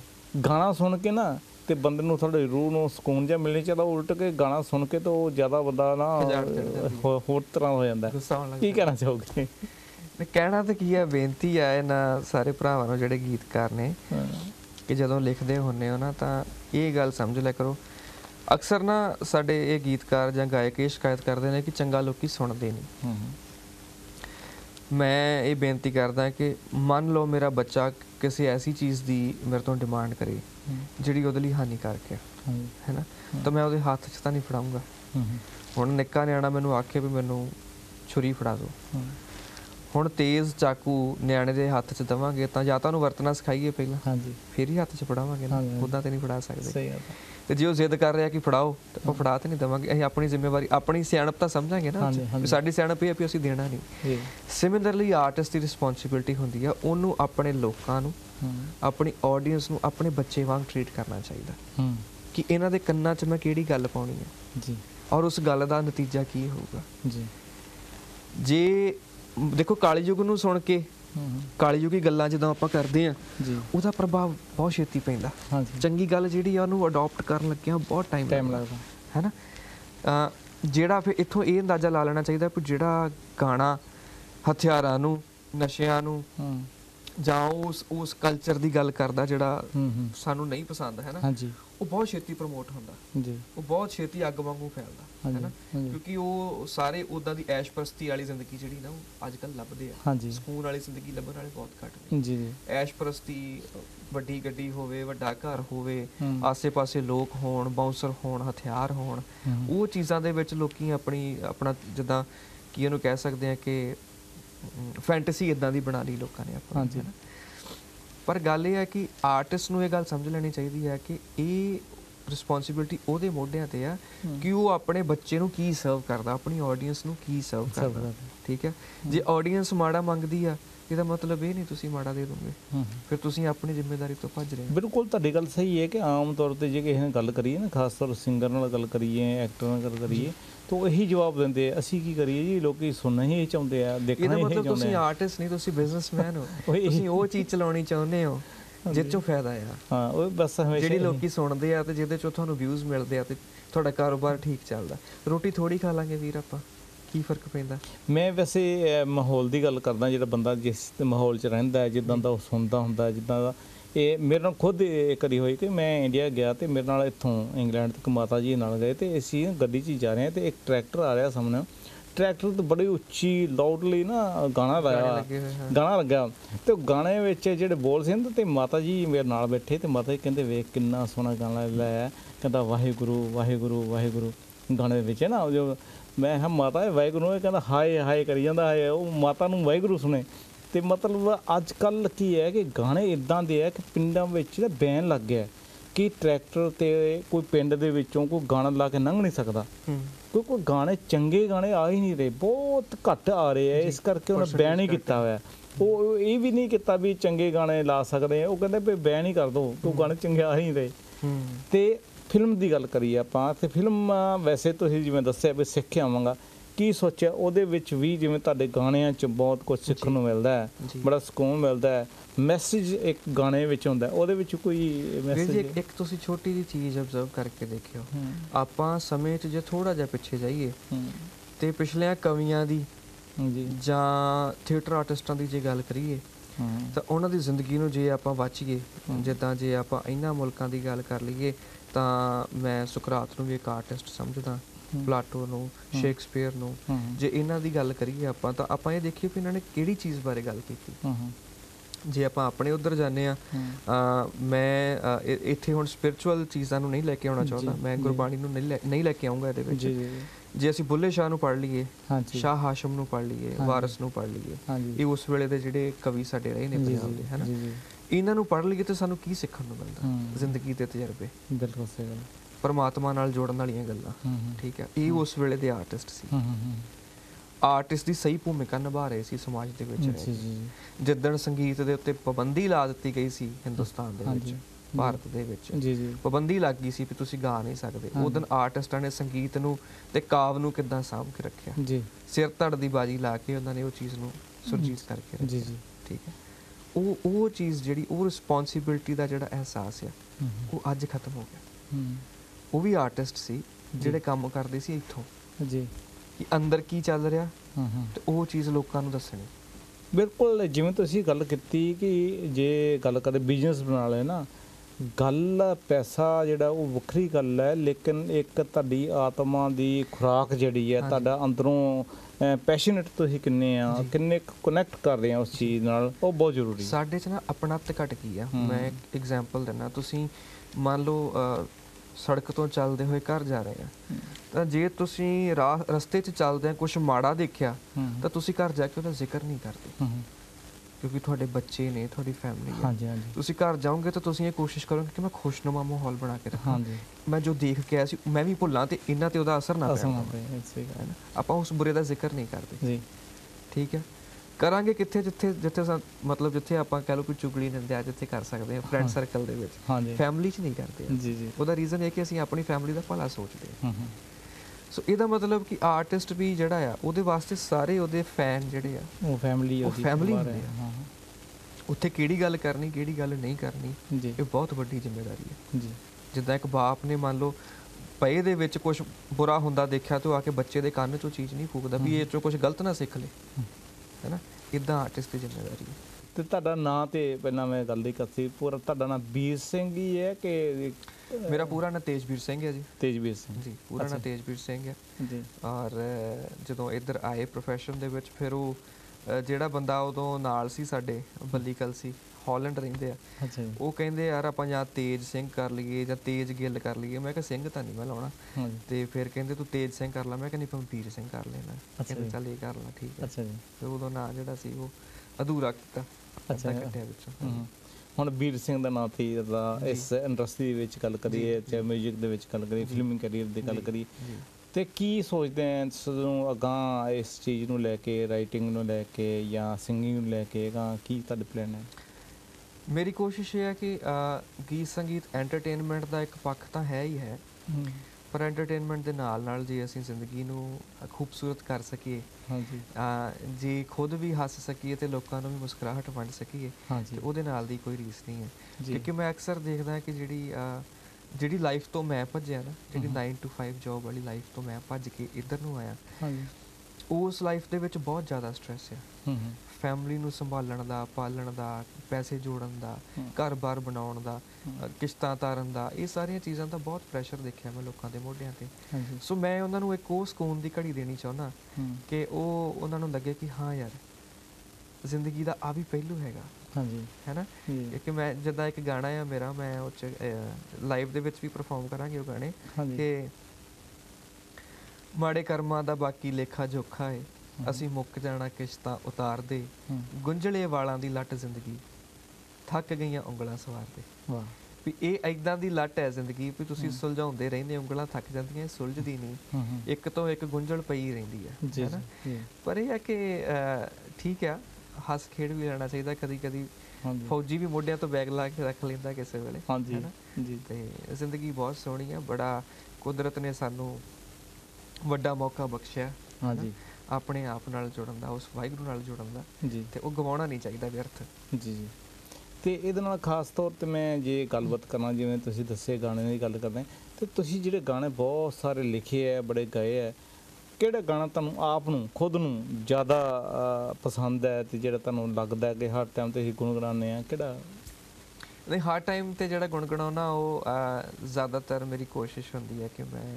ਗਾਣਾ ਸੁਣ ਕੇ ਨਾ ਤੇ ਬੰਦੇ ਨੂੰ ਥੋੜ੍ਹੀ ਰੂਹ ਨੂੰ ਸਕੂਨ ਜਿਹਾ ਮਿਲਣਾ ਚਾਹੀਦਾ, ਉਲਟ ਕੇ ਗਾਣਾ ਸੁਣ ਕੇ ਤਾਂ ਉਹ ਜ਼ਿਆਦਾ ਬੰਦਾ ਨਾ ਹੋਰ ਤਰ੍ਹਾਂ ਹੋ ਜਾਂਦਾ। ਕੀ ਕਹਿਣਾ ਚਾਹੋਗੇ? ਕਹਿਣਾ ਤਾਂ ਕੀ ਹੈ, ਬੇਨਤੀ ਆ ਇਹਨਾਂ ਸਾਰੇ ਭਰਾਵਾਂ ਨੂੰ ਜਿਹੜੇ ਗੀਤਕਾਰ ਨੇ ਕਿ ਜਦੋਂ ਲਿਖਦੇ ਹੁੰਦੇ ਹੋ ਨਾ ਤਾਂ ਇਹ ਗੱਲ ਸਮਝ ਲਿਆ ਕਰੋ। ਅਕਸਰ ਨਾ ਸਾਡੇ ਇਹ ਗੀਤਕਾਰ ਜਾਂ ਗਾਇਕ ਇਹ ਸ਼ਿਕਾਇਤ ਕਰਦੇ ਨੇ ਕਿ ਚੰਗਾ ਲੋਕੀ ਸੁਣਦੇ ਨਹੀਂ। ਮੈਂ ਇਹ ਬੇਨਤੀ ਕਰਦਾ ਕਿ ਮੰਨ ਲਓ ਮੇਰਾ ਬੱਚਾ ਕਿਸੇ ਐਸੀ ਚੀਜ਼ ਦੀ ਮੇਰੇ ਤੋਂ ਡਿਮਾਂਡ ਕਰੇ ਜਿਹੜੀ ਉਹਦੇ ਲਈ ਹਾਨੀਕਾਰਕ ਹੈ, ਹੈ ਨਾ, ਤਾਂ ਮੈਂ ਉਹਦੇ ਹੱਥ 'ਚ ਤਾਂ ਨਹੀਂ ਫੜਾਊਂਗਾ। ਹੁਣ ਨਿੱਕਾ ਨਿਆਣਾ ਮੈਨੂੰ ਆਖੇ ਵੀ ਮੈਨੂੰ ਛੁਰੀ ਫੜਾ ਦਿਓ, ਹੁਣ ਤੇਜ਼ ਚਾਕੂ ਨਿਆਣੇ ਦੇ ਹੱਥ 'ਚ ਦੇਵਾਂਗੇ ਤਾਂ ਜਾਂ ਤਾਂ ਉਹਨੂੰ ਵਰਤਣਾ ਸਿਖਾਈਏ ਪਹਿਲਾਂ, ਫਿਰ ਹੀ ਹੱਥ 'ਚ ਫੜਾਵਾਂਗੇ ਨਾ, ਉੱਦਾਂ ਤਾਂ ਨਹੀਂ ਫੜਾ ਸਕਦੇ। ਤੇ ਜੇ ਉਹ ਜ਼ਿੱਦ ਕਰ ਰਿਹਾ ਕਿ ਫੜਾਓ ਤਾਂ ਆਪਾਂ ਫੜਾ ਤਾਂ ਨਹੀਂ ਦੇਵਾਂਗੇ। ਅਸੀਂ ਆਪਣੀ ਜ਼ਿੰਮੇਵਾਰੀ, ਆਪਣੀ ਸਿਆਣਪ ਤਾਂ ਸਮਝਾਂਗੇ ਨਾ, ਸਾਡੀ ਸਿਆਣਪ ਇਹ ਹੈ ਵੀ ਅਸੀਂ ਦੇਣਾ ਨਹੀਂ। ਸਿਮਿਲਰਲੀ ਆਰਟਿਸਟ ਦੀ ਰਿਸਪੋਂਸੀਬਿਲਿਟੀ ਹੁੰਦੀ ਆ, ਉਹਨੂੰ ਆਪਣੇ ਲੋਕਾਂ ਨੂੰ, ਆਪਣੀ ਆਡੀਅנס ਨੂੰ ਆਪਣੇ ਬੱਚੇ ਵਾਂਗ ਟਰੀਟ ਕਰਨਾ ਚਾਹੀਦਾ ਕਿ ਇਹਨਾਂ ਦੇ ਕੰਨਾਂ 'ਚ ਮੈਂ ਕਿਹੜੀ ਗੱਲ ਪਾਉਣੀ ਹੈ ਜੀ, ਔਰ ਉਸ ਗੱਲ ਦਾ ਨਤੀਜਾ ਕੀ ਹੋਊਗਾ ਜੀ। ਜੇ ਦੇਖੋ ਕਾਲੀ ਯੁੱਗ ਨੂੰ ਸੁਣ ਕੇ ਕਾਲਯੁਗੀ ਗੱਲਾਂ ਜਦੋਂ ਆਪਾਂ ਕਰਦੇ ਆ ਉਹਦਾ ਪ੍ਰਭਾਵ ਬਹੁਤ ਛੇਤੀ ਪੈਂਦਾ। ਚੰਗੀ ਗੱਲ ਜਿਹੜੀ ਆ ਉਹਨੂੰ ਅਡਾਪਟ ਕਰਨ ਲੱਗਿਆ ਬਹੁਤ ਟਾਈਮ ਟਾਈਮ ਲੱਗਦਾ ਹੈ ਨਾ। ਜਿਹੜਾ ਫਿਰ ਇੱਥੋਂ ਇਹ ਅੰਦਾਜ਼ਾ ਲਾ ਲੈਣਾ ਚਾਹੀਦਾ ਕਿ ਜਿਹੜਾ ਗਾਣਾ ਹਥਿਆਰਾਂ ਨੂੰ, ਨਸ਼ਿਆਂ ਨੂੰ ਜਾਂ ਉਸ ਉਸ ਕਲਚਰ ਦੀ ਗੱਲ ਕਰਦਾ ਜਿਹੜਾ ਸਾਨੂੰ ਨਹੀਂ ਪਸੰਦ ਹੈ ਨਾ, ਉਹ ਬਹੁਤ ਛੇਤੀ ਪ੍ਰਮੋਟ ਹੁੰਦਾ ਜੀ, ਉਹ ਬਹੁਤ ਛੇਤੀ ਅੱਗ ਵਾਂਗੂ ਫੈਲਦਾ ਹੈ ਨਾ, ਕਿਉਂਕਿ ਉਹ ਸਾਰੇ ਉਦਾਂ ਦੀ ਐਸ਼ ਪ੍ਰਸਤੀ ਵਾਲੀ ਜ਼ਿੰਦਗੀ ਜਿਹੜੀ ਨਾ ਉਹ ਅੱਜ ਕੱਲ੍ਹ ਲੱਭਦੇ ਆ। ਸਕੂਨ ਵਾਲੀ ਜ਼ਿੰਦਗੀ ਲੱਭਣ ਵਾਲੇ ਬਹੁਤ ਘੱਟ ਨੇ ਜੀ। ਐਸ਼ ਪ੍ਰਸਤੀ, ਵੱਡੀ ਗੱਡੀ ਹੋਵੇ, ਵੱਡਾ ਘਰ ਹੋਵੇ, ਆਸੇ-ਪਾਸੇ ਲੋਕ ਹੋਣ, ਬਾਉਂਸਰ ਹੋਣ, ਹਥਿਆਰ ਹੋਣ, ਉਹ ਚੀਜ਼ਾਂ ਦੇ ਵਿੱਚ ਲੋਕੀ ਆਪਣੀ ਆਪਣਾ ਜਿੱਦਾਂ ਕੀ ਉਹਨੂੰ ਕਹਿ ਸਕਦੇ ਆ ਕਿ ਫੈਂਟਸੀ ਇਦਾਂ ਦੀ ਬਣਾ ਲਈ ਲੋਕਾਂ ਨੇ ਆਪਾਂ। ਪਰ ਗੱਲ ਇਹ ਹੈ ਕਿ ਆਰਟਿਸਟ ਨੂੰ ਇਹ ਗੱਲ ਸਮਝ ਲੈਣੀ ਚਾਹੀਦੀ ਹੈ ਕਿ ਇਹ ਰਿਸਪੌਂਸਿਬਿਲਿਟੀ ਉਹਦੇ ਮੋਢਿਆਂ ਤੇ ਆ ਕਿ ਉਹ ਆਪਣੇ ਬੱਚੇ ਨੂੰ ਕੀ ਸਰਵ ਕਰਦਾ, ਆਪਣੀ ਆਡੀਅנס ਨੂੰ ਕੀ ਸਰਵ ਕਰਦਾ। ਠੀਕ ਹੈ, ਜੇ ਆਡੀਅנס ਮਾੜਾ ਮੰਗਦੀ ਆ ਇਹਦਾ ਮਤਲਬ ਇਹ ਨਹੀਂ ਤੁਸੀਂ ਮਾੜਾ ਦੇ ਦੋਗੇ, ਫਿਰ ਤੁਸੀਂ ਆਪਣੀ ਜ਼ਿੰਮੇਵਾਰੀ ਤੋਂ ਭੱਜ ਰਹੇ ਹੋ। ਬਿਲਕੁਲ ਤੁਹਾਡੀ ਗੱਲ ਸਹੀ ਹੈ ਕਿ ਆਮ ਤੌਰ 'ਤੇ ਜੇ ਕਿਸੇ ਨਾਲ ਗੱਲ ਕਰੀਏ ਨਾ, ਖਾਸ ਤੌਰ ਸਿੰਗਰ ਨਾਲ ਗੱਲ ਕਰੀਏ, ਐਕਟਰ ਨਾਲ ਗੱਲ ਕਰੀਏ, ਤਾਂ ਇਹੀ ਜਵਾਬ ਦਿੰਦੇ ਆ ਅਸੀਂ ਕੀ ਕਰੀਏ ਜੀ, ਲੋਕੀ ਸੁਣਨਾ ਹੀ ਚਾਹੁੰਦੇ ਆ, ਦੇਖਣਾ ਹੀ ਚਾਹੁੰਦੇ ਆ। ਇਹਦਾ ਮਤਲਬ ਤੁਸੀਂ ਆਰਟਿਸਟ ਨਹੀਂ, ਤੁਸੀਂ ਬਿਜ਼ਨਸਮੈਨ ਹੋ, ਤੁਸੀਂ ਉਹ ਚੀਜ਼ ਚਲਾਉਣੀ ਚਾਹੁੰਦੇ ਹੋ ਜਿਹ 'ਚੋਂ ਫਾਇਦਾ ਆ। ਹਾਂ, ਉਹ ਬਸ ਹਮੇਸ਼ਾ ਜਿਹੜੀ ਲੋਕੀ ਸੁਣਦੇ ਆ ਤੇ ਜਿਹਦੇ 'ਚੋਂ ਤੁਹਾਨੂੰ ਵਿਊਜ਼ ਮਿਲਦੇ ਆ ਤੇ ਤੁਹਾਡਾ ਕਾਰੋਬਾਰ ਠੀਕ ਚੱਲਦਾ। ਰੋਟੀ ਥੋੜੀ ਖਾ ਲਾਂਗੇ ਵੀਰ ਆਪਾਂ, ਕੀ ਫਰਕ ਪੈਂਦਾ? ਮੈਂ ਵੈਸੇ ਮਾਹੌਲ ਦੀ ਗੱਲ ਕਰਦਾ, ਜਿਹੜਾ ਬੰਦਾ ਜਿਸ ਮਾਹੌਲ 'ਚ ਰਹਿੰਦਾ, ਜਿੱਦਾਂ ਦਾ ਉਹ ਸੁਣਦਾ ਹੁੰਦਾ, ਜਿੱਦਾਂ ਦਾ ਇਹ ਮੇਰੇ ਨਾਲ ਖੁਦ ਕਰੀ ਹੋਈ ਕਿ ਮੈਂ ਇੰਡੀਆ ਗਿਆ ਅਤੇ ਮੇਰੇ ਨਾਲ ਇੱਥੋਂ ਇੰਗਲੈਂਡ ਤੱਕ ਮਾਤਾ ਜੀ ਨਾਲ ਗਏ ਅਤੇ ਅਸੀਂ ਗੱਡੀ 'ਚ ਹੀ ਜਾ ਰਹੇ ਹਾਂ ਅਤੇ ਇੱਕ ਟਰੈਕਟਰ ਆ ਰਿਹਾ ਸਾਹਮਣੇ। ਟਰੈਕਟਰ 'ਤੇ ਬੜੀ ਉੱਚੀ ਲਾਊਡਲੀ ਨਾ ਗਾਣਾ ਲਾਇਆ, ਗਾਣਾ ਲੱਗਿਆ ਅਤੇ ਉਹ ਗਾਣੇ ਵਿੱਚ ਜਿਹੜੇ ਬੋਲ ਸੀ ਅਤੇ ਮਾਤਾ ਜੀ ਮੇਰੇ ਨਾਲ ਬੈਠੇ ਅਤੇ ਮਾਤਾ ਜੀ ਕਹਿੰਦੇ ਵੇਖ ਕਿੰਨਾ ਸੋਹਣਾ ਗਾਣਾ ਲਾਇਆ, ਕਹਿੰਦਾ ਵਾਹਿਗੁਰੂ ਵਾਹਿਗੁਰੂ ਵਾਹਿਗੁਰੂ ਗਾਣੇ ਦੇ ਵਿੱਚ ਹੈ ਨਾ। ਜੋ ਮੈਂ ਕਿਹਾ ਮਾਤਾ ਇਹ ਵਾਹਿਗੁਰੂ, ਇਹ ਕਹਿੰਦਾ ਹਾਏ ਹਾਏ ਕਰੀ ਜਾਂਦਾ, ਹਾਏ ਉਹ ਮਾਤਾ ਨੂੰ ਵਾਹਿਗੁਰੂ ਸੁਣੇ। ਅਤੇ ਮਤਲਬ ਅੱਜ ਕੱਲ੍ਹ ਕੀ ਹੈ ਕਿ ਗਾਣੇ ਇੱਦਾਂ ਦੇ ਹੈ ਕਿ ਪਿੰਡਾਂ ਵਿੱਚ ਬੈਨ ਲੱਗ ਗਿਆ ਕਿ ਟਰੈਕਟਰ 'ਤੇ ਕੋਈ ਪਿੰਡ ਦੇ ਵਿੱਚੋਂ ਕੋਈ ਗਾਣਾ ਲਾ ਕੇ ਲੰਘ ਨਹੀਂ ਸਕਦਾ, ਕਿਉਂਕਿ ਗਾਣੇ ਚੰਗੇ ਗਾਣੇ ਆ ਹੀ ਨਹੀਂ ਰਹੇ, ਬਹੁਤ ਘੱਟ ਆ ਰਹੇ ਆ, ਇਸ ਕਰਕੇ ਉਹਨੇ ਬੈਨ ਹੀ ਕੀਤਾ ਹੋਇਆ। ਉਹ ਇਹ ਵੀ ਨਹੀਂ ਕੀਤਾ ਵੀ ਚੰਗੇ ਗਾਣੇ ਲਾ ਸਕਦੇ ਆ, ਉਹ ਕਹਿੰਦੇ ਵੀ ਬੈਨ ਹੀ ਕਰ ਦਿਓ, ਕਿਉਂ ਗਾਣੇ ਚੰਗੇ ਆ ਹੀ ਨਹੀਂ ਰਹੇ। ਅਤੇ ਫਿਲਮ ਦੀ ਗੱਲ ਕਰੀਏ ਆਪਾਂ, ਅਤੇ ਫਿਲਮ ਵੈਸੇ ਤੁਸੀਂ ਜਿਵੇਂ ਦੱਸਿਆ ਵੀ ਸਿੱਖ ਕੇ ਆਵਾਂਗਾ, ਕੀ ਸੋਚਿਆ ਉਹਦੇ ਵਿੱਚ ਵੀ ਜਿਵੇਂ ਤੁਹਾਡੇ ਗਾਣਿਆਂ 'ਚ ਬਹੁਤ ਕੁਝ ਸਿੱਖਣ ਨੂੰ ਮਿਲਦਾ ਹੈ, ਬੜਾ ਸਕੂਨ ਮਿਲਦਾ ਹੈ, ਮੈਸੇਜ ਇੱਕ ਗਾਣੇ ਵਿੱਚ ਹੁੰਦਾ, ਉਹਦੇ ਵਿੱਚ ਕੋਈ ਮੈਸੇਜ? ਇੱਕ ਤੁਸੀਂ ਛੋਟੀ ਜਿਹੀ ਚੀਜ਼ ਅਬਜ਼ਰਵ ਕਰਕੇ ਦੇਖਿਓ, ਆਪਾਂ ਸਮੇਂ 'ਚ ਜੇ ਥੋੜ੍ਹਾ ਜਿਹਾ ਪਿੱਛੇ ਜਾਈਏ ਅਤੇ ਪਿਛਲਿਆਂ ਕਵੀਆਂ ਦੀ ਜਾਂ ਥੀਏਟਰ ਆਰਟਿਸਟਾਂ ਦੀ ਜੇ ਗੱਲ ਕਰੀਏ ਤਾਂ ਉਹਨਾਂ ਦੀ ਜ਼ਿੰਦਗੀ ਨੂੰ ਜੇ ਆਪਾਂ ਵਾਚੀਏ, ਜਿੱਦਾਂ ਜੇ ਆਪਾਂ ਇਹਨਾਂ ਮੁਲਕਾਂ ਦੀ ਗੱਲ ਕਰ ਲਈਏ ਤਾਂ ਮੈਂ ਸੁਕਰਾਤ ਨੂੰ ਵੀ ਇੱਕ ਆਰਟਿਸਟ ਸਮਝਦਾ, ਪਲਾਟੋ ਨੂੰ, ਸ਼ੇਕਸਪੀਅਰ ਨੂੰ। ਜੇ ਇਹਨਾਂ ਦੀ ਗੱਲ ਕਰੀਏ ਆਪਾਂ ਤਾਂ ਆਪਾਂ ਇਹ ਦੇਖੀਏ ਕਿ ਇਹਨਾਂ ਨੇ ਕਿਹੜੀ ਚੀਜ਼ ਬਾਰੇ ਗੱਲ ਕੀਤੀ। ਜੇ ਆਪਾਂ ਆਪਣੇ ਉੱਧਰ ਜਾਂਦੇ ਹਾਂ, ਮੈਂ ਇੱਥੇ ਹੁਣ ਸਪਿਰਿਚੁਅਲ ਚੀਜ਼ਾਂ ਨੂੰ ਨਹੀਂ ਲੈ ਕੇ ਆਉਣਾ ਚਾਹੁੰਦਾ, ਮੈਂ ਗੁਰਬਾਣੀ ਨੂੰ ਨਹੀਂ ਲੈ ਨਹੀਂ ਲੈ ਕੇ ਆਊਂਗਾ ਇਹਦੇ ਵਿੱਚ। ਜੇ ਅਸੀਂ ਬੁੱਲੇ ਸ਼ਾਹ ਨੂੰ ਪੜ੍ਹ ਲਈਏ, ਸ਼ਾਹ ਹਾਸ਼ਮ ਨੂੰ ਪੜ੍ਹ ਲਈਏ, ਵਾਰਸ ਨੂੰ ਪੜ੍ਹ ਲਈਏ, ਇਹ ਉਸ ਵੇਲੇ ਦੇ ਜਿਹੜੇ ਕਵੀ ਸਾਡੇ ਰਹੇ ਨੇ ਪੰਜਾਬ ਦੇ, ਹੈ ਨਾ, ਇਹਨਾਂ ਨੂੰ ਪੜ੍ਹ ਲਈਏ ਤਾਂ ਸਾਨੂੰ ਕੀ ਸਿੱਖਣ ਨੂੰ ਮਿਲਦਾ? ਜ਼ਿੰਦਗੀ ਦੇ ਤਜਰਬੇ, ਬਿਲਕੁਲ ਸਹੀ ਗੱਲ, ਪਰਮਾਤਮਾ ਨਾਲ ਜੋੜਨ ਵਾਲੀਆਂ ਗੱਲਾਂ। ਠੀਕ ਹੈ, ਇਹ ਉਸ ਵੇਲੇ ਦੇ ਆਰਟਿਸਟ ਸੀ, ਆਰਟਿਸਟ ਦੀ ਸਹੀ ਭੂਮਿਕਾ ਨਿਭਾ ਰਹੇ ਸੀ ਸਮਾਜ ਦੇ ਵਿੱਚ। ਜਿੱਦਣ ਸੰਗੀਤ ਦੇ ਉੱਤੇ ਪਾਬੰਦੀ ਲਾ ਦਿੱਤੀ ਗਈ ਸੀ ਹਿੰਦੁਸਤਾਨ ਦੇ ਵਿੱਚ, ਭਾਰਤ ਦੇ ਵਿੱਚ ਪਾਬੰਦੀ ਲੱਗ ਗਈ ਸੀ ਵੀ ਤੁਸੀਂ ਗਾ ਨਹੀਂ ਸਕਦੇ, ਉਦੋਂ ਆਰਟਿਸਟਾਂ ਨੇ ਸੰਗੀਤ ਨੂੰ ਤੇ ਕਾਵ ਨੂੰ ਕਿੱਦਾਂ ਸਾਂਭ ਕੇ ਰੱਖਿਆ, ਸਿਰ ਧੜ ਦੀ ਬਾਜੀ ਲਾ ਕੇ ਉਹਨਾਂ ਨੇ ਉਹ ਚੀਜ਼ ਨੂੰ ਸੁਰਜੀਤ ਕਰਕੇ ਰੱਖਿਆ। ਠੀਕ ਹੈ, ਉਹ ਉਹ ਚੀਜ਼ ਜਿਹੜੀ ਉਹ ਰਿਸਪੌਂਸਿਬਿਲਿਟੀ ਦਾ ਜਿਹੜਾ ਅਹਿਸਾਸ ਆ ਉਹ ਅੱਜ ਖਤਮ ਹੋ ਗਿਆ। ਉਹ ਵੀ ਆਰਟਿਸਟ ਸੀ ਜਿਹੜੇ ਕੰਮ ਕਰਦੇ ਸੀ ਇੱਥੋਂ ਜੀ, ਕਿ ਅੰਦਰ ਕੀ ਚੱਲ ਰਿਹਾ ਤੇ ਉਹ ਚੀਜ਼ ਲੋਕਾਂ ਨੂੰ ਦੱਸਣੀ। ਬਿਲਕੁਲ, ਜਿਵੇਂ ਤੁਸੀਂ ਗੱਲ ਕੀਤੀ ਕਿ ਜੇ ਗੱਲ ਕਰਦੇ ਬਿਜ਼ਨਸ ਬਣਾ ਲਏ ਨਾ, ਗੱਲ ਪੈਸਾ ਜਿਹੜਾ ਉਹ ਵੱਖਰੀ ਗੱਲ ਹੈ, ਲੇਕਿਨ ਇੱਕ ਤੁਹਾਡੀ ਆਤਮਾ ਦੀ ਖੁਰਾਕ ਜਿਹੜੀ ਹੈ, ਤੁਹਾਡਾ ਅੰਦਰੋਂ ਪੈਸ਼ਨੇਟ ਤੁਸੀਂ ਕਿੰਨੇ ਆ, ਕਿੰਨੇ ਕਨੈਕਟ ਕਰ ਰਹੇ ਆ ਉਸ ਚੀਜ਼ ਨਾਲ, ਉਹ ਬਹੁਤ ਜ਼ਰੂਰੀ। ਸਾਡੇ 'ਚ ਨਾ ਆਪਣੱਤ ਘੱਟ ਗਈ ਆ। ਮੈਂ ਇੱਕ ਐਗਜ਼ਾਮਪਲ ਦਿੰਦਾ, ਤੁਸੀਂ ਮੰਨ ਲਓ ਸੜਕ ਤੋਂ ਚੱਲਦੇ ਹੋਏ ਘਰ ਜਾ ਰਹੇ ਆ, ਤਾਂ ਜੇ ਤੁਸੀਂ ਰਾਹ ਰਸਤੇ 'ਚ ਚੱਲਦਿਆਂ ਕੁਛ ਮਾੜਾ ਦੇਖਿਆ ਤਾਂ ਤੁਸੀਂ ਘਰ ਜਾ ਕੇ ਉਹਦਾ ਜ਼ਿਕਰ ਨਹੀਂ ਕਰਦੇ, ਕਿਉਂਕਿ ਤੁਹਾਡੇ ਬੱਚੇ ਨੇ, ਤੁਹਾਡੀ ਫੈਮਿਲੀ ਹੈ। ਤੁਸੀਂ ਘਰ ਜਾਓਗੇ ਤਾਂ ਤੁਸੀਂ ਇਹ ਕੋਸ਼ਿਸ਼ ਕਰੋਗੇ ਕਿ ਮੈਂ ਖੁਸ਼ਨੁਮਾ ਮਾਹੌਲ ਬਣਾ ਕੇ ਰੱਖਾਂ, ਮੈਂ ਜੋ ਦੇਖ ਕੇ ਆਇਆ ਸੀ ਮੈਂ ਵੀ ਭੁੱਲਾਂ ਤੇ ਇਹਨਾਂ 'ਤੇ ਉਹਦਾ ਅਸਰ ਨਾ ਪਏ। ਆਪਾਂ ਉਸ ਬੁਰੇ ਦਾ ਜ਼ਿਕਰ ਨਹੀਂ ਕਰਦੇ। ਠੀਕ ਹੈ, ਕਰਾਂਗੇ ਕਿੱਥੇ? ਜਿੱਥੇ ਜਿੱਥੇ ਮਤਲਬ ਜਿੱਥੇ ਆਪਾਂ ਕਹਿ ਲਓ ਕੋਈ ਚੁਗਲੀ ਨਿੰਦਿਆ ਜਿੱਥੇ ਕਰ ਸਕਦੇ ਹਾਂ, ਫਰੈਂਡ ਸਰਕਲ ਦੇ ਵਿੱਚ, ਫੈਮਿਲੀ 'ਚ ਨਹੀਂ ਕਰਦੇ। ਉਹਦਾ ਰੀਜ਼ਨ ਇਹ ਕਿ ਅਸੀਂ ਆਪਣੀ ਫੈਮਿਲੀ ਦਾ ਭਲਾ ਸੋਚਦੇ ਹਾਂ। ਸੋ ਇਹਦਾ ਮਤਲਬ ਕਿ ਆਰਟਿਸਟ ਵੀ ਜਿਹੜਾ ਆ ਉਹਦੇ ਵਾਸਤੇ ਸਾਰੇ ਉਹਦੇ ਫੈਨ ਜਿਹੜੇ ਆ ਉਹ ਫੈਮਿਲੀ ਫੈਮਿਲੀ ਹੁੰਦੇ ਆ। ਉੱਥੇ ਕਿਹੜੀ ਗੱਲ ਕਰਨੀ ਕਿਹੜੀ ਗੱਲ ਨਹੀਂ ਕਰਨੀ ਇਹ ਬਹੁਤ ਵੱਡੀ ਜ਼ਿੰਮੇਵਾਰੀ ਹੈ ਜੀ। ਜਿੱਦਾਂ ਇੱਕ ਬਾਪ ਨੇ ਮੰਨ ਲਓ ਪਏ ਦੇ ਵਿੱਚ ਕੁਝ ਬੁਰਾ ਹੁੰਦਾ ਦੇਖਿਆ ਤੇ ਉਹ ਆ ਕੇ ਬੱਚੇ ਦੇ ਕੰਨ 'ਚੋਂ ਚੀਜ਼ ਨਹੀਂ ਫੂਕਦਾ ਵੀ ਇਹ 'ਚੋਂ ਕੁਝ ਗਲਤ ਨਾ ਸਿੱਖ ਲੇ, ਹੈ ਨਾ। ਇੱਦਾਂ ਆਰਟਿਸਟ ਦੀ ਜ਼ਿੰਮੇਵਾਰੀ ਹੈ। ਤੇ ਤੁਹਾਡਾ ਨਾਂ ਤੇ ਪਹਿਲਾਂ ਮੈਂ ਗੱਲ ਹੀ ਕਰਤੀ, ਪੂਰਾ ਤੁਹਾਡਾ ਨਾਂ ਵੀਰ ਸਿੰਘ ਹੀ ਹੈ ਕਿ? ਮੇਰਾ ਪੂਰਾ ਨਾਂ ਤੇਜਵੀਰ ਸਿੰਘ ਹੈ ਜੀ। ਤੇਜਵੀਰ ਸਿੰਘ ਜੀ, ਪੂਰਾ ਨਾਂ ਤੇਜਵੀਰ ਸਿੰਘ ਹੈ ਜੀ। ਔਰ ਜਦੋਂ ਇੱਧਰ ਆਏ ਪ੍ਰੋਫੈਸ਼ਨ ਦੇ ਵਿੱਚ ਫਿਰ ਉਹ ਜਿਹੜਾ ਬੰਦਾ ਉਦੋਂ ਨਾਲ ਸੀ ਸਾਡੇ ਬੱਲੀਕਲ ਸੀ, ਹਾਲੈਂਡ ਰਹਿੰਦੇ ਆ, ਉਹ ਕਹਿੰਦੇ ਯਾਰ ਆਪਾਂ ਜਾਂ ਤੇਜ ਸਿੰਘ ਕਰ ਲਈਏ ਜਾਂ ਤੇਜ ਗਿੱਲ ਕਰ ਲਈਏ। ਮੈਂ ਕਿਹਾ ਸਿੰਘ ਤਾਂ ਨਹੀਂ ਮੈਂ ਲਾਉਣਾ, ਤੇ ਫਿਰ ਕਹਿੰਦੇ ਤੂੰ ਤੇਜ ਸਿੰਘ ਕਰ ਲਾ। ਮੈਂ ਕਿਹਾ ਨਹੀਂ ਭਾਵੇਂ ਵੀਰ ਸਿੰਘ ਕਰ ਲੈਣਾ। ਕਹਿੰਦੇ ਚੱਲ ਇਹ ਕਰ ਲਾ, ਠੀਕ ਹੈ। ਤੇ ਉਦੋਂ ਨਾਂ ਜਿਹੜਾ ਸੀ ਉਹ ਅਧੂਰਾ ਕੀਤਾ, ਅੱਛਾ ਕੱਟਿਆ ਵਿੱਚੋਂ। ਹੁਣ ਵੀਰ ਸਿੰਘ ਦਾ ਨਾਂ ਤੇ ਇਸ ਇੰਡਸਟਰੀ ਦੇ ਵਿੱਚ ਗੱਲ ਕਰੀਏ, ਚਾਹੇ ਮਿਊਜ਼ਿਕ ਦੇ ਵਿੱਚ ਗੱਲ ਕਰੀਏ, ਫਿਲਮਿੰਗ ਕਰੀਅਰ ਦੀ ਗੱਲ ਕਰੀਏ, ਤੇ ਕੀ ਸੋਚਦੇ ਆ ਜਦੋਂ ਅਗਾਂਹ ਇਸ ਚੀਜ਼ ਨੂੰ ਲੈ ਕੇ, ਰਾਈਟਿੰਗ ਨੂੰ ਲੈ ਕੇ ਜਾਂ ਸਿੰਗਿੰਗ ਨੂੰ ਲੈ ਕੇ ਅਗਾਂਹ ਕੀ ਤੁਹਾਡੇ ਪਲਾਨ ਹੈ? ਮੇਰੀ ਕੋਸ਼ਿਸ਼ ਇਹ ਹੈ ਕਿ ਗੀਤ ਸੰਗੀਤ ਐਂਟਰਟੇਨਮੈਂਟ ਦਾ ਇੱਕ ਪੱਖ ਤਾਂ ਹੈ ਹੀ ਹੈ, ਪਰ ਐਂਟਰਟੇਨਮੈਂਟ ਦੇ ਨਾਲ ਨਾਲ ਜੇ ਅਸੀਂ ਜ਼ਿੰਦਗੀ ਨੂੰ ਖੂਬਸੂਰਤ ਕਰ ਸਕੀਏ, ਜੇ ਖੁਦ ਵੀ ਹੱਸ ਸਕੀਏ ਤੇ ਲੋਕਾਂ ਨੂੰ ਵੀ ਮੁਸਕਰਾਹਟ ਵੰਡ ਸਕੀਏ, ਤੇ ਉਹਦੇ ਨਾਲ ਦੀ ਕੋਈ ਰੀਸ ਨਹੀਂ ਹੈ। ਕਿਉਂਕਿ ਮੈਂ ਅਕਸਰ ਦੇਖਦਾ ਕਿ ਜਿਹੜੀ ਜਿਹੜੀ ਲਾਈਫ ਤੋਂ ਮੈਂ ਭੱਜਿਆ ਨਾ, ਜਿਹੜੀ ਨਾਈਨ ਟੂ ਫਾਈਵ ਜੋਬ ਵਾਲੀ ਲਾਈਫ ਤੋਂ ਮੈਂ ਭੱਜ ਕੇ ਇੱਧਰ ਨੂੰ ਆਇਆ, ਉਸ ਲਾਈਫ ਦੇ ਵਿੱਚ ਬਹੁਤ ਜ਼ਿਆਦਾ ਸਟ੍ਰੈਸ ਆ। ਫੈਮਿਲੀ ਨੂੰ ਸੰਭਾਲਣ ਦਾ, ਪਾਲਣ ਦਾ, ਪੈਸੇ ਜੋੜਨ ਦਾ, ਘਰ-ਬਾਰ ਬਣਾਉਣ ਦਾ, ਕਿਸ਼ਤਾਂ ਤਾਰਨ ਦਾ, ਇਹ ਸਾਰੀਆਂ ਚੀਜ਼ਾਂ ਦਾ ਬਹੁਤ ਪ੍ਰੈਸ਼ਰ ਦੇਖਿਆ ਮੈਂ ਲੋਕਾਂ ਦੇ ਮੋਢਿਆਂ 'ਤੇ। ਸੋ ਮੈਂ ਉਹਨਾਂ ਨੂੰ ਇੱਕ ਉਹ ਸਕੂਨ ਦੀ ਘੜੀ ਦੇਣੀ ਚਾਹੁੰਦਾ ਕਿ ਉਹ ਉਹਨਾਂ ਨੂੰ ਲੱਗੇ ਕਿ ਹਾਂ ਯਾਰ ਜ਼ਿੰਦਗੀ ਦਾ ਆ ਵੀ ਪਹਿਲੂ ਹੈਗਾ, ਹੈ ਨਾ। ਕਿ ਮੈਂ ਜਿੱਦਾਂ ਇੱਕ ਗਾਣਾ ਆ ਮੇਰਾ, ਮੈਂ ਉਹ 'ਚ ਲਾਈਵ ਦੇ ਵਿੱਚ ਵੀ ਪਰਫੋਰਮ ਕਰਾਂਗੇ ਉਹ ਗਾਣੇ, ਕਿ ਮਾੜੇ ਕਰਮਾਂ ਦਾ ਬਾਕੀ ਲੇਖਾ ਜੋਖਾ ਏ, ਅਸੀਂ ਮੁੱਕ ਜਾਣਾ ਕਿਸ਼ਤਾਂ ਉਤਾਰਦੇ, ਗੁੰਝਲੇ ਵਾਲਾਂ ਦੀ ਲੱਟ ਜ਼ਿੰਦਗੀ, ਥੱਕ ਗਈਆਂ ਉਂਗਲਾਂ ਸਵਾਰਦੇ। ਵੀ ਇਹ ਇੱਦਾਂ ਦੀ ਲੱਟ ਹੈ ਜ਼ਿੰਦਗੀ ਵੀ ਤੁਸੀਂ ਸੁਲਝਾਉਂਦੇ ਰਹਿੰਦੇ, ਉਂਗਲਾਂ ਥੱਕ ਜਾਂਦੀਆਂ, ਸੁਲਝਦੀ ਨਹੀਂ, ਇੱਕ ਤੋਂ ਇੱਕ ਗੁੰਝਲ ਪਈ ਰਹਿੰਦੀ ਹੈ, ਹੈ ਨਾ। ਪਰ ਇਹ ਹੈ ਕਿ ਠੀਕ ਆ, ਹੱਸ ਖੇਡ ਵੀ ਲੈਣਾ ਚਾਹੀਦਾ ਕਦੀ ਕਦੀ। ਫੌਜੀ ਵੀ ਮੋਢਿਆਂ ਤੋਂ ਬੈਗ ਲਾ ਕੇ ਰੱਖ ਲੈਂਦਾ ਕਿਸੇ ਵੇਲੇ, ਹੈ ਨਾ। ਤੇ ਜ਼ਿੰਦਗੀ ਬਹੁਤ ਸੋਹਣੀ ਆ, ਬੜਾ ਕੁਦਰਤ ਨੇ ਸਾਨੂੰ ਵੱਡਾ ਮੌਕਾ ਬਖਸ਼ਿਆ ਆਪਣੇ ਆਪ ਨਾਲ ਜੁੜਨ ਦਾ, ਉਸ ਵਾਹਿਗੁਰੂ ਨਾਲ ਜੁੜਨ ਦਾ, ਤੇ ਉਹ ਗਵਾਉਣਾ ਨਹੀਂ ਚਾਹੀਦਾ ਵਿਅਰਥ। ਜੀ ਜੀ। ਤੇ ਇਹਦੇ ਨਾਲ ਖਾਸ ਤੌਰ 'ਤੇ ਮੈਂ ਜੇ ਗੱਲਬਾਤ ਕਰਾਂ, ਜਿਵੇਂ ਤੁਸੀਂ ਦੱਸੇ ਗਾਣੇ ਦੀ ਗੱਲ ਕਰਦੇ, ਤੇ ਤੁਸੀਂ ਜਿਹੜੇ ਗਾਣੇ ਬਹੁਤ ਸਾਰੇ ਲਿਖੇ ਹੈ, ਬੜੇ ਗਾਏ ਹੈ, ਕਿਹੜਾ ਗਾਣਾ ਤੁਹਾਨੂੰ ਆਪ ਨੂੰ ਖੁਦ ਨੂੰ ਜ਼ਿਆਦਾ ਪਸੰਦ ਹੈ ਤੇ ਜਿਹੜਾ ਤੁਹਾਨੂੰ ਲੱਗਦਾ ਕਿ ਹਰ ਟਾਈਮ ਤੁਸੀਂ ਗੁਣਗੁਣਾਉਂਦੇ ਆ, ਕਿਹੜਾ? ਨਹੀਂ, ਹਰ ਟਾਈਮ 'ਤੇ ਜਿਹੜਾ ਗੁਣਗੁਣਾਉਣਾ ਉਹ ਜ਼ਿਆਦਾਤਰ ਮੇਰੀ ਕੋਸ਼ਿਸ਼ ਹੁੰਦੀ ਹੈ ਕਿ ਮੈਂ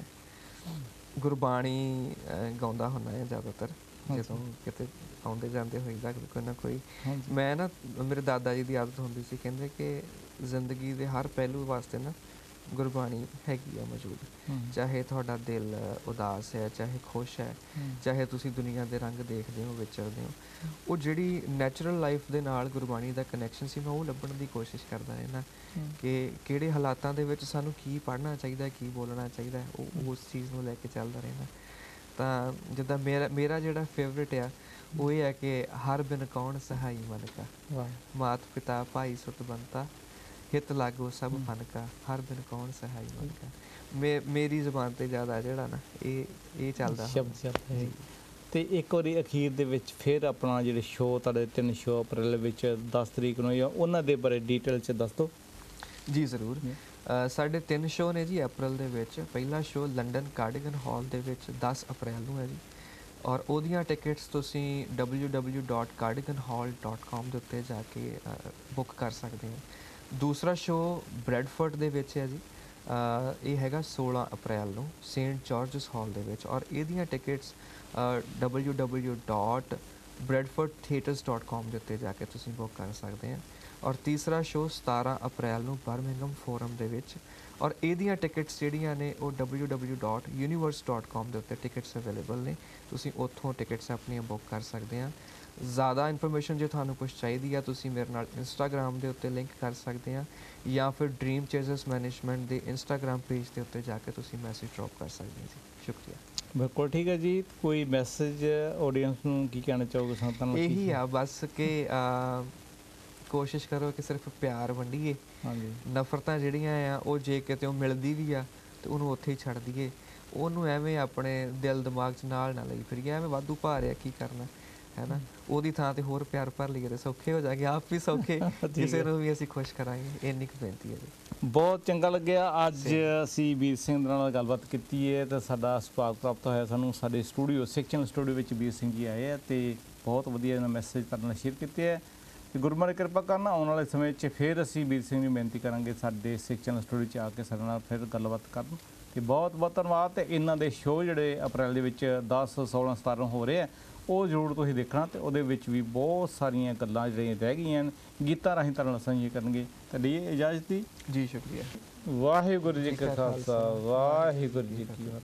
ਗੁਰਬਾਣੀ ਗਾਉਂਦਾ ਹੁੰਦਾ ਹੈ ਜ਼ਿਆਦਾਤਰ, ਜਦੋਂ ਕਿਤੇ ਆਉਂਦੇ ਜਾਂਦੇ ਹੋਈਦਾ ਕੋਈ ਨਾ ਕੋਈ। ਮੈਂ ਨਾ, ਮੇਰੇ ਦਾਦਾ ਜੀ ਦੀ ਆਦਤ ਹੁੰਦੀ ਸੀ, ਕਹਿੰਦੇ ਕਿ ਜ਼ਿੰਦਗੀ ਦੇ ਹਰ ਪਹਿਲੂ ਵਾਸਤੇ ਨਾ ਗੁਰਬਾਣੀ ਹੈਗੀ ਆ ਮੌਜੂਦ, ਚਾਹੇ ਤੁਹਾਡਾ ਦਿਲ ਉਦਾਸ ਹੈ, ਚਾਹੇ ਖੁਸ਼ ਹੈ, ਚਾਹੇ ਤੁਸੀਂ ਦੁਨੀਆ ਦੇ ਰੰਗ ਦੇਖਦੇ ਹੋ, ਵਿਚਰਦੇ ਹੋ, ਉਹ ਜਿਹੜੀ ਨੈਚੁਰਲ ਲਾਈਫ ਦੇ ਨਾਲ ਗੁਰਬਾਣੀ ਦਾ ਕਨੈਕਸ਼ਨ ਸੀ, ਮੈਂ ਉਹ ਲੱਭਣ ਦੀ ਕੋਸ਼ਿਸ਼ ਕਰਦਾ ਰਹਿੰਦਾ ਕਿ ਕਿਹੜੇ ਹਾਲਾਤਾਂ ਦੇ ਵਿੱਚ ਸਾਨੂੰ ਕੀ ਪੜ੍ਹਨਾ ਚਾਹੀਦਾ, ਕੀ ਬੋਲਣਾ ਚਾਹੀਦਾ, ਉਹ ਉਸ ਚੀਜ਼ ਨੂੰ ਲੈ ਕੇ ਚੱਲਦਾ ਰਹਿੰਦਾ। ਤਾਂ ਜਿੱਦਾਂ ਮੇਰਾ ਮੇਰਾ ਜਿਹੜਾ ਫੇਵਰੇਟ ਆ ਉਹ ਇਹ ਹੈ ਕਿ ਹਰ ਬਿਨ ਕੌਣ ਸਹਾਈ ਮਨ ਕਾ, ਮਾਤ ਪਿਤਾ ਭਾਈ ਸੁਤ ਬੰਤਾ, ਹਿਤ ਲਾਗੋ ਸਭ ਫਨ ਕਾ, ਹਰ ਬਿਨ ਕੌਣ ਸਹਾਈ ਮਨ ਕਾ। ਮੇ ਮੇਰੀ ਜ਼ੁਬਾਨ 'ਤੇ ਜ਼ਿਆਦਾ ਜਿਹੜਾ ਨਾ ਇਹ ਇਹ ਚੱਲਦਾ ਸ਼ਬਦ। ਤੇ ਇੱਕ ਵਾਰੀ ਅਖੀਰ ਦੇ ਵਿੱਚ ਫਿਰ ਆਪਣਾ ਜਿਹੜੇ ਸ਼ੋਅ ਤੁਹਾਡੇ ਤਿੰਨ ਸ਼ੋਅ ਅਪ੍ਰੈਲ ਵਿੱਚ ਦਸ ਤਰੀਕ ਨੂੰ, ਜਾਂ ਉਹਨਾਂ ਦੇ ਬਾਰੇ ਡਿਟੇਲ 'ਚ ਦੱਸ ਦਿਓ। ਜੀ ਜ਼ਰੂਰ। ਸਾਡੇ ਤਿੰਨ ਸ਼ੋਅ ਨੇ ਜੀ ਅਪ੍ਰੈਲ ਦੇ ਵਿੱਚ। ਪਹਿਲਾ ਸ਼ੋਅ ਲੰਡਨ ਕਾਰਡੀਗਨ ਹਾਲ ਦੇ ਵਿੱਚ ਦਸ ਅਪ੍ਰੈਲ ਨੂੰ ਹੈ ਜੀ, ਔਰ ਉਹਦੀਆਂ ਟਿਕਟਸ ਤੁਸੀਂ W W dot Cardigan Hall dot com ਦੇ ਉੱਤੇ ਜਾ ਕੇ ਬੁੱਕ ਕਰ ਸਕਦੇ ਹੋ। ਦੂਸਰਾ ਸ਼ੋਅ ਬਰੈਡਫੋਰਡ ਦੇ ਵਿੱਚ ਹੈ ਜੀ, ਇਹ ਹੈਗਾ ਸੋਲਾਂ ਅਪ੍ਰੈਲ ਨੂੰ ਸੇਂਟ ਜਾਰਜਸ ਹਾਲ ਦੇ ਵਿੱਚ, ਔਰ ਇਹਦੀਆਂ tickets W W dot Bradford theatres dot com ਦੇ ਉੱਤੇ ਜਾ ਕੇ ਤੁਸੀਂ ਬੁੱਕ ਕਰ ਸਕਦੇ ਆ। ਔਰ ਤੀਸਰਾ ਸ਼ੋਅ ਸਤਾਰਾਂ ਅਪ੍ਰੈਲ ਨੂੰ ਬਰਮਿੰਘਮ ਫੋਰਮ ਦੇ ਵਿੱਚ, ਔਰ ਇਹਦੀਆਂ ਟਿਕਟਸ ਜਿਹੜੀਆਂ ਨੇ ਉਹ W W dot universe dot com ਦੇ ਉੱਤੇ ਟਿਕਟਸ ਅਵੇਲੇਬਲ ਨੇ, ਤੁਸੀਂ ਉੱਥੋਂ ਟਿਕਟਸ ਆਪਣੀਆਂ ਬੁੱਕ ਕਰ ਸਕਦੇ ਆ। ਜ਼ਿਆਦਾ ਇਨਫੋਰਮੇਸ਼ਨ ਜੇ ਤੁਹਾਨੂੰ ਕੁਛ ਚਾਹੀਦੀ ਆ, ਤੁਸੀਂ ਮੇਰੇ ਨਾਲ ਇੰਸਟਾਗ੍ਰਾਮ ਦੇ ਉੱਤੇ ਲਿੰਕ ਕਰ ਸਕਦੇ ਆ, ਜਾਂ ਫਿਰ ਡ੍ਰੀਮ ਚੇਜ਼ਰਸ ਮੈਨੇਜਮੈਂਟ ਦੇ ਇੰਸਟਾਗ੍ਰਾਮ ਪੇਜ ਦੇ ਉੱਤੇ ਜਾ ਕੇ ਤੁਸੀਂ ਮੈਸੇਜ ਡ੍ਰੌਪ ਕਰ ਸਕਦੇ ਹੋ ਜੀ। ਸ਼ੁਕਰੀਆ। ਬਿਲਕੁਲ ਠੀਕ ਹੈ ਜੀ। ਕੋਈ ਮੈਸੇਜ ਆਡੀਅנס ਨੂੰ ਕੀ ਕਹਿਣਾ ਚਾਹੋਗੇ ਸੰਗਤਾਂ ਨੂੰ? ਇਹੀ ਆ ਬਸ ਕਿ ਕੋਸ਼ਿਸ਼ ਕਰੋ ਕਿ ਸਿਰਫ ਪਿਆਰ ਵੰਡੀਏ, ਨਫ਼ਰਤਾਂ ਜਿਹੜੀਆਂ ਆ ਉਹ ਜੇ ਕਿਤੇ ਉਹ ਮਿਲਦੀ ਵੀ ਆ ਤੇ ਉਹਨੂੰ ਉੱਥੇ ਹੀ ਛੱਡ ਦਈਏ, ਉਹਨੂੰ ਐਵੇਂ ਆਪਣੇ ਦਿਲ ਦਿਮਾਗ 'ਚ ਨਾਲ ਨਾ ਲਈ ਫਿਰੀਏ, ਐਵੇਂ ਵਾਧੂ ਭਾਰ ਆ ਕੀ ਕਰਨਾ। ਹੈ ਨਾ, ਉਹਦੀ ਥਾਂ ਤੇ ਹੋਰ ਪਿਆਰ ਭਰ ਲਈਏ ਤੇ ਸੌਖੇ ਹੋ ਜਾਗੇ, ਆਪ ਵੀ ਸੌਖੇ, ਕਿਸੇ ਨੂੰ ਵੀ ਅਸੀਂ ਖੁਸ਼ ਕਰਾਂਗੇ। ਇੰਨੀ ਕੁ ਬੇਨਤੀ ਹੈ ਜੀ। ਬਹੁਤ ਚੰਗਾ ਲੱਗਿਆ ਅੱਜ ਅਸੀਂ ਵੀਰ ਸਿੰਘ ਦੇ ਨਾਲ ਗੱਲਬਾਤ ਕੀਤੀ ਹੈ ਤੇ ਸਾਡਾ ਸੁਭਾਗ ਪ੍ਰਾਪਤ ਹੋਇਆ ਸਾਨੂੰ। ਸਾਡੇ ਸਟੂਡੀਓ ਸਿੱਖ ਸਟੂਡੀਓ ਵਿੱਚ ਵੀਰ ਸਿੰਘ ਜੀ ਆਏ ਆ ਤੇ ਬਹੁਤ ਵਧੀਆ ਇਹਨਾਂ ਮੈਸੇਜ ਤੁਹਾਡੇ ਨਾਲ ਸ਼ੇਅਰ ਕੀਤੇ ਹੈ ਤੇ ਗੁਰੂ ਮਹਾਰਾਜ ਕਿਰਪਾ ਕਰਨ ਆਉਣ ਵਾਲੇ ਸਮੇਂ 'ਚ ਫਿਰ ਅਸੀਂ ਵੀਰ ਸਿੰਘ ਨੂੰ ਬੇਨਤੀ ਕਰਾਂਗੇ ਸਾਡੇ ਸਿੱਖ ਚੈਨਲ ਸਟੂਡੀਓ 'ਚ ਆ ਕੇ ਸਾਡੇ ਨਾਲ ਫਿਰ ਗੱਲਬਾਤ ਕਰਨ। ਤੇ ਬਹੁਤ ਬਹੁਤ ਧੰਨਵਾਦ। ਤੇ ਇਹਨਾਂ ਦੇ ਸ਼ੋਅ ਜਿਹੜੇ ਅਪ੍ਰੈਲ ਦੇ ਵਿੱਚ ਦਸ ਸੋਲਾਂ ਸਤਾਰਾਂ ਹੋ ਰਹੇ ਆ ਉਹ ਜ਼ਰੂਰ ਤੁਸੀਂ ਦੇਖਣਾ ਤੇ ਉਹਦੇ ਵਿੱਚ ਵੀ ਬਹੁਤ ਸਾਰੀਆਂ ਗੱਲਾਂ ਜਿਹੜੀਆਂ ਰਹਿ ਗਈਆਂ ਗੀਤਾਂ ਰਾਹੀਂ ਤੁਹਾਡੇ ਨਾਲ ਸਾਂਝੀਆਂ ਕਰਨਗੇ। ਤੁਹਾਡੀ ਇਜਾਜ਼ਤ ਦੀ ਜੀ, ਸ਼ੁਕਰੀਆ। ਵਾਹਿਗੁਰੂ ਜੀ ਕਾ ਖਾਲਸਾ, ਵਾਹਿਗੁਰੂ ਜੀ ਕੀ ਫਤਿਹ।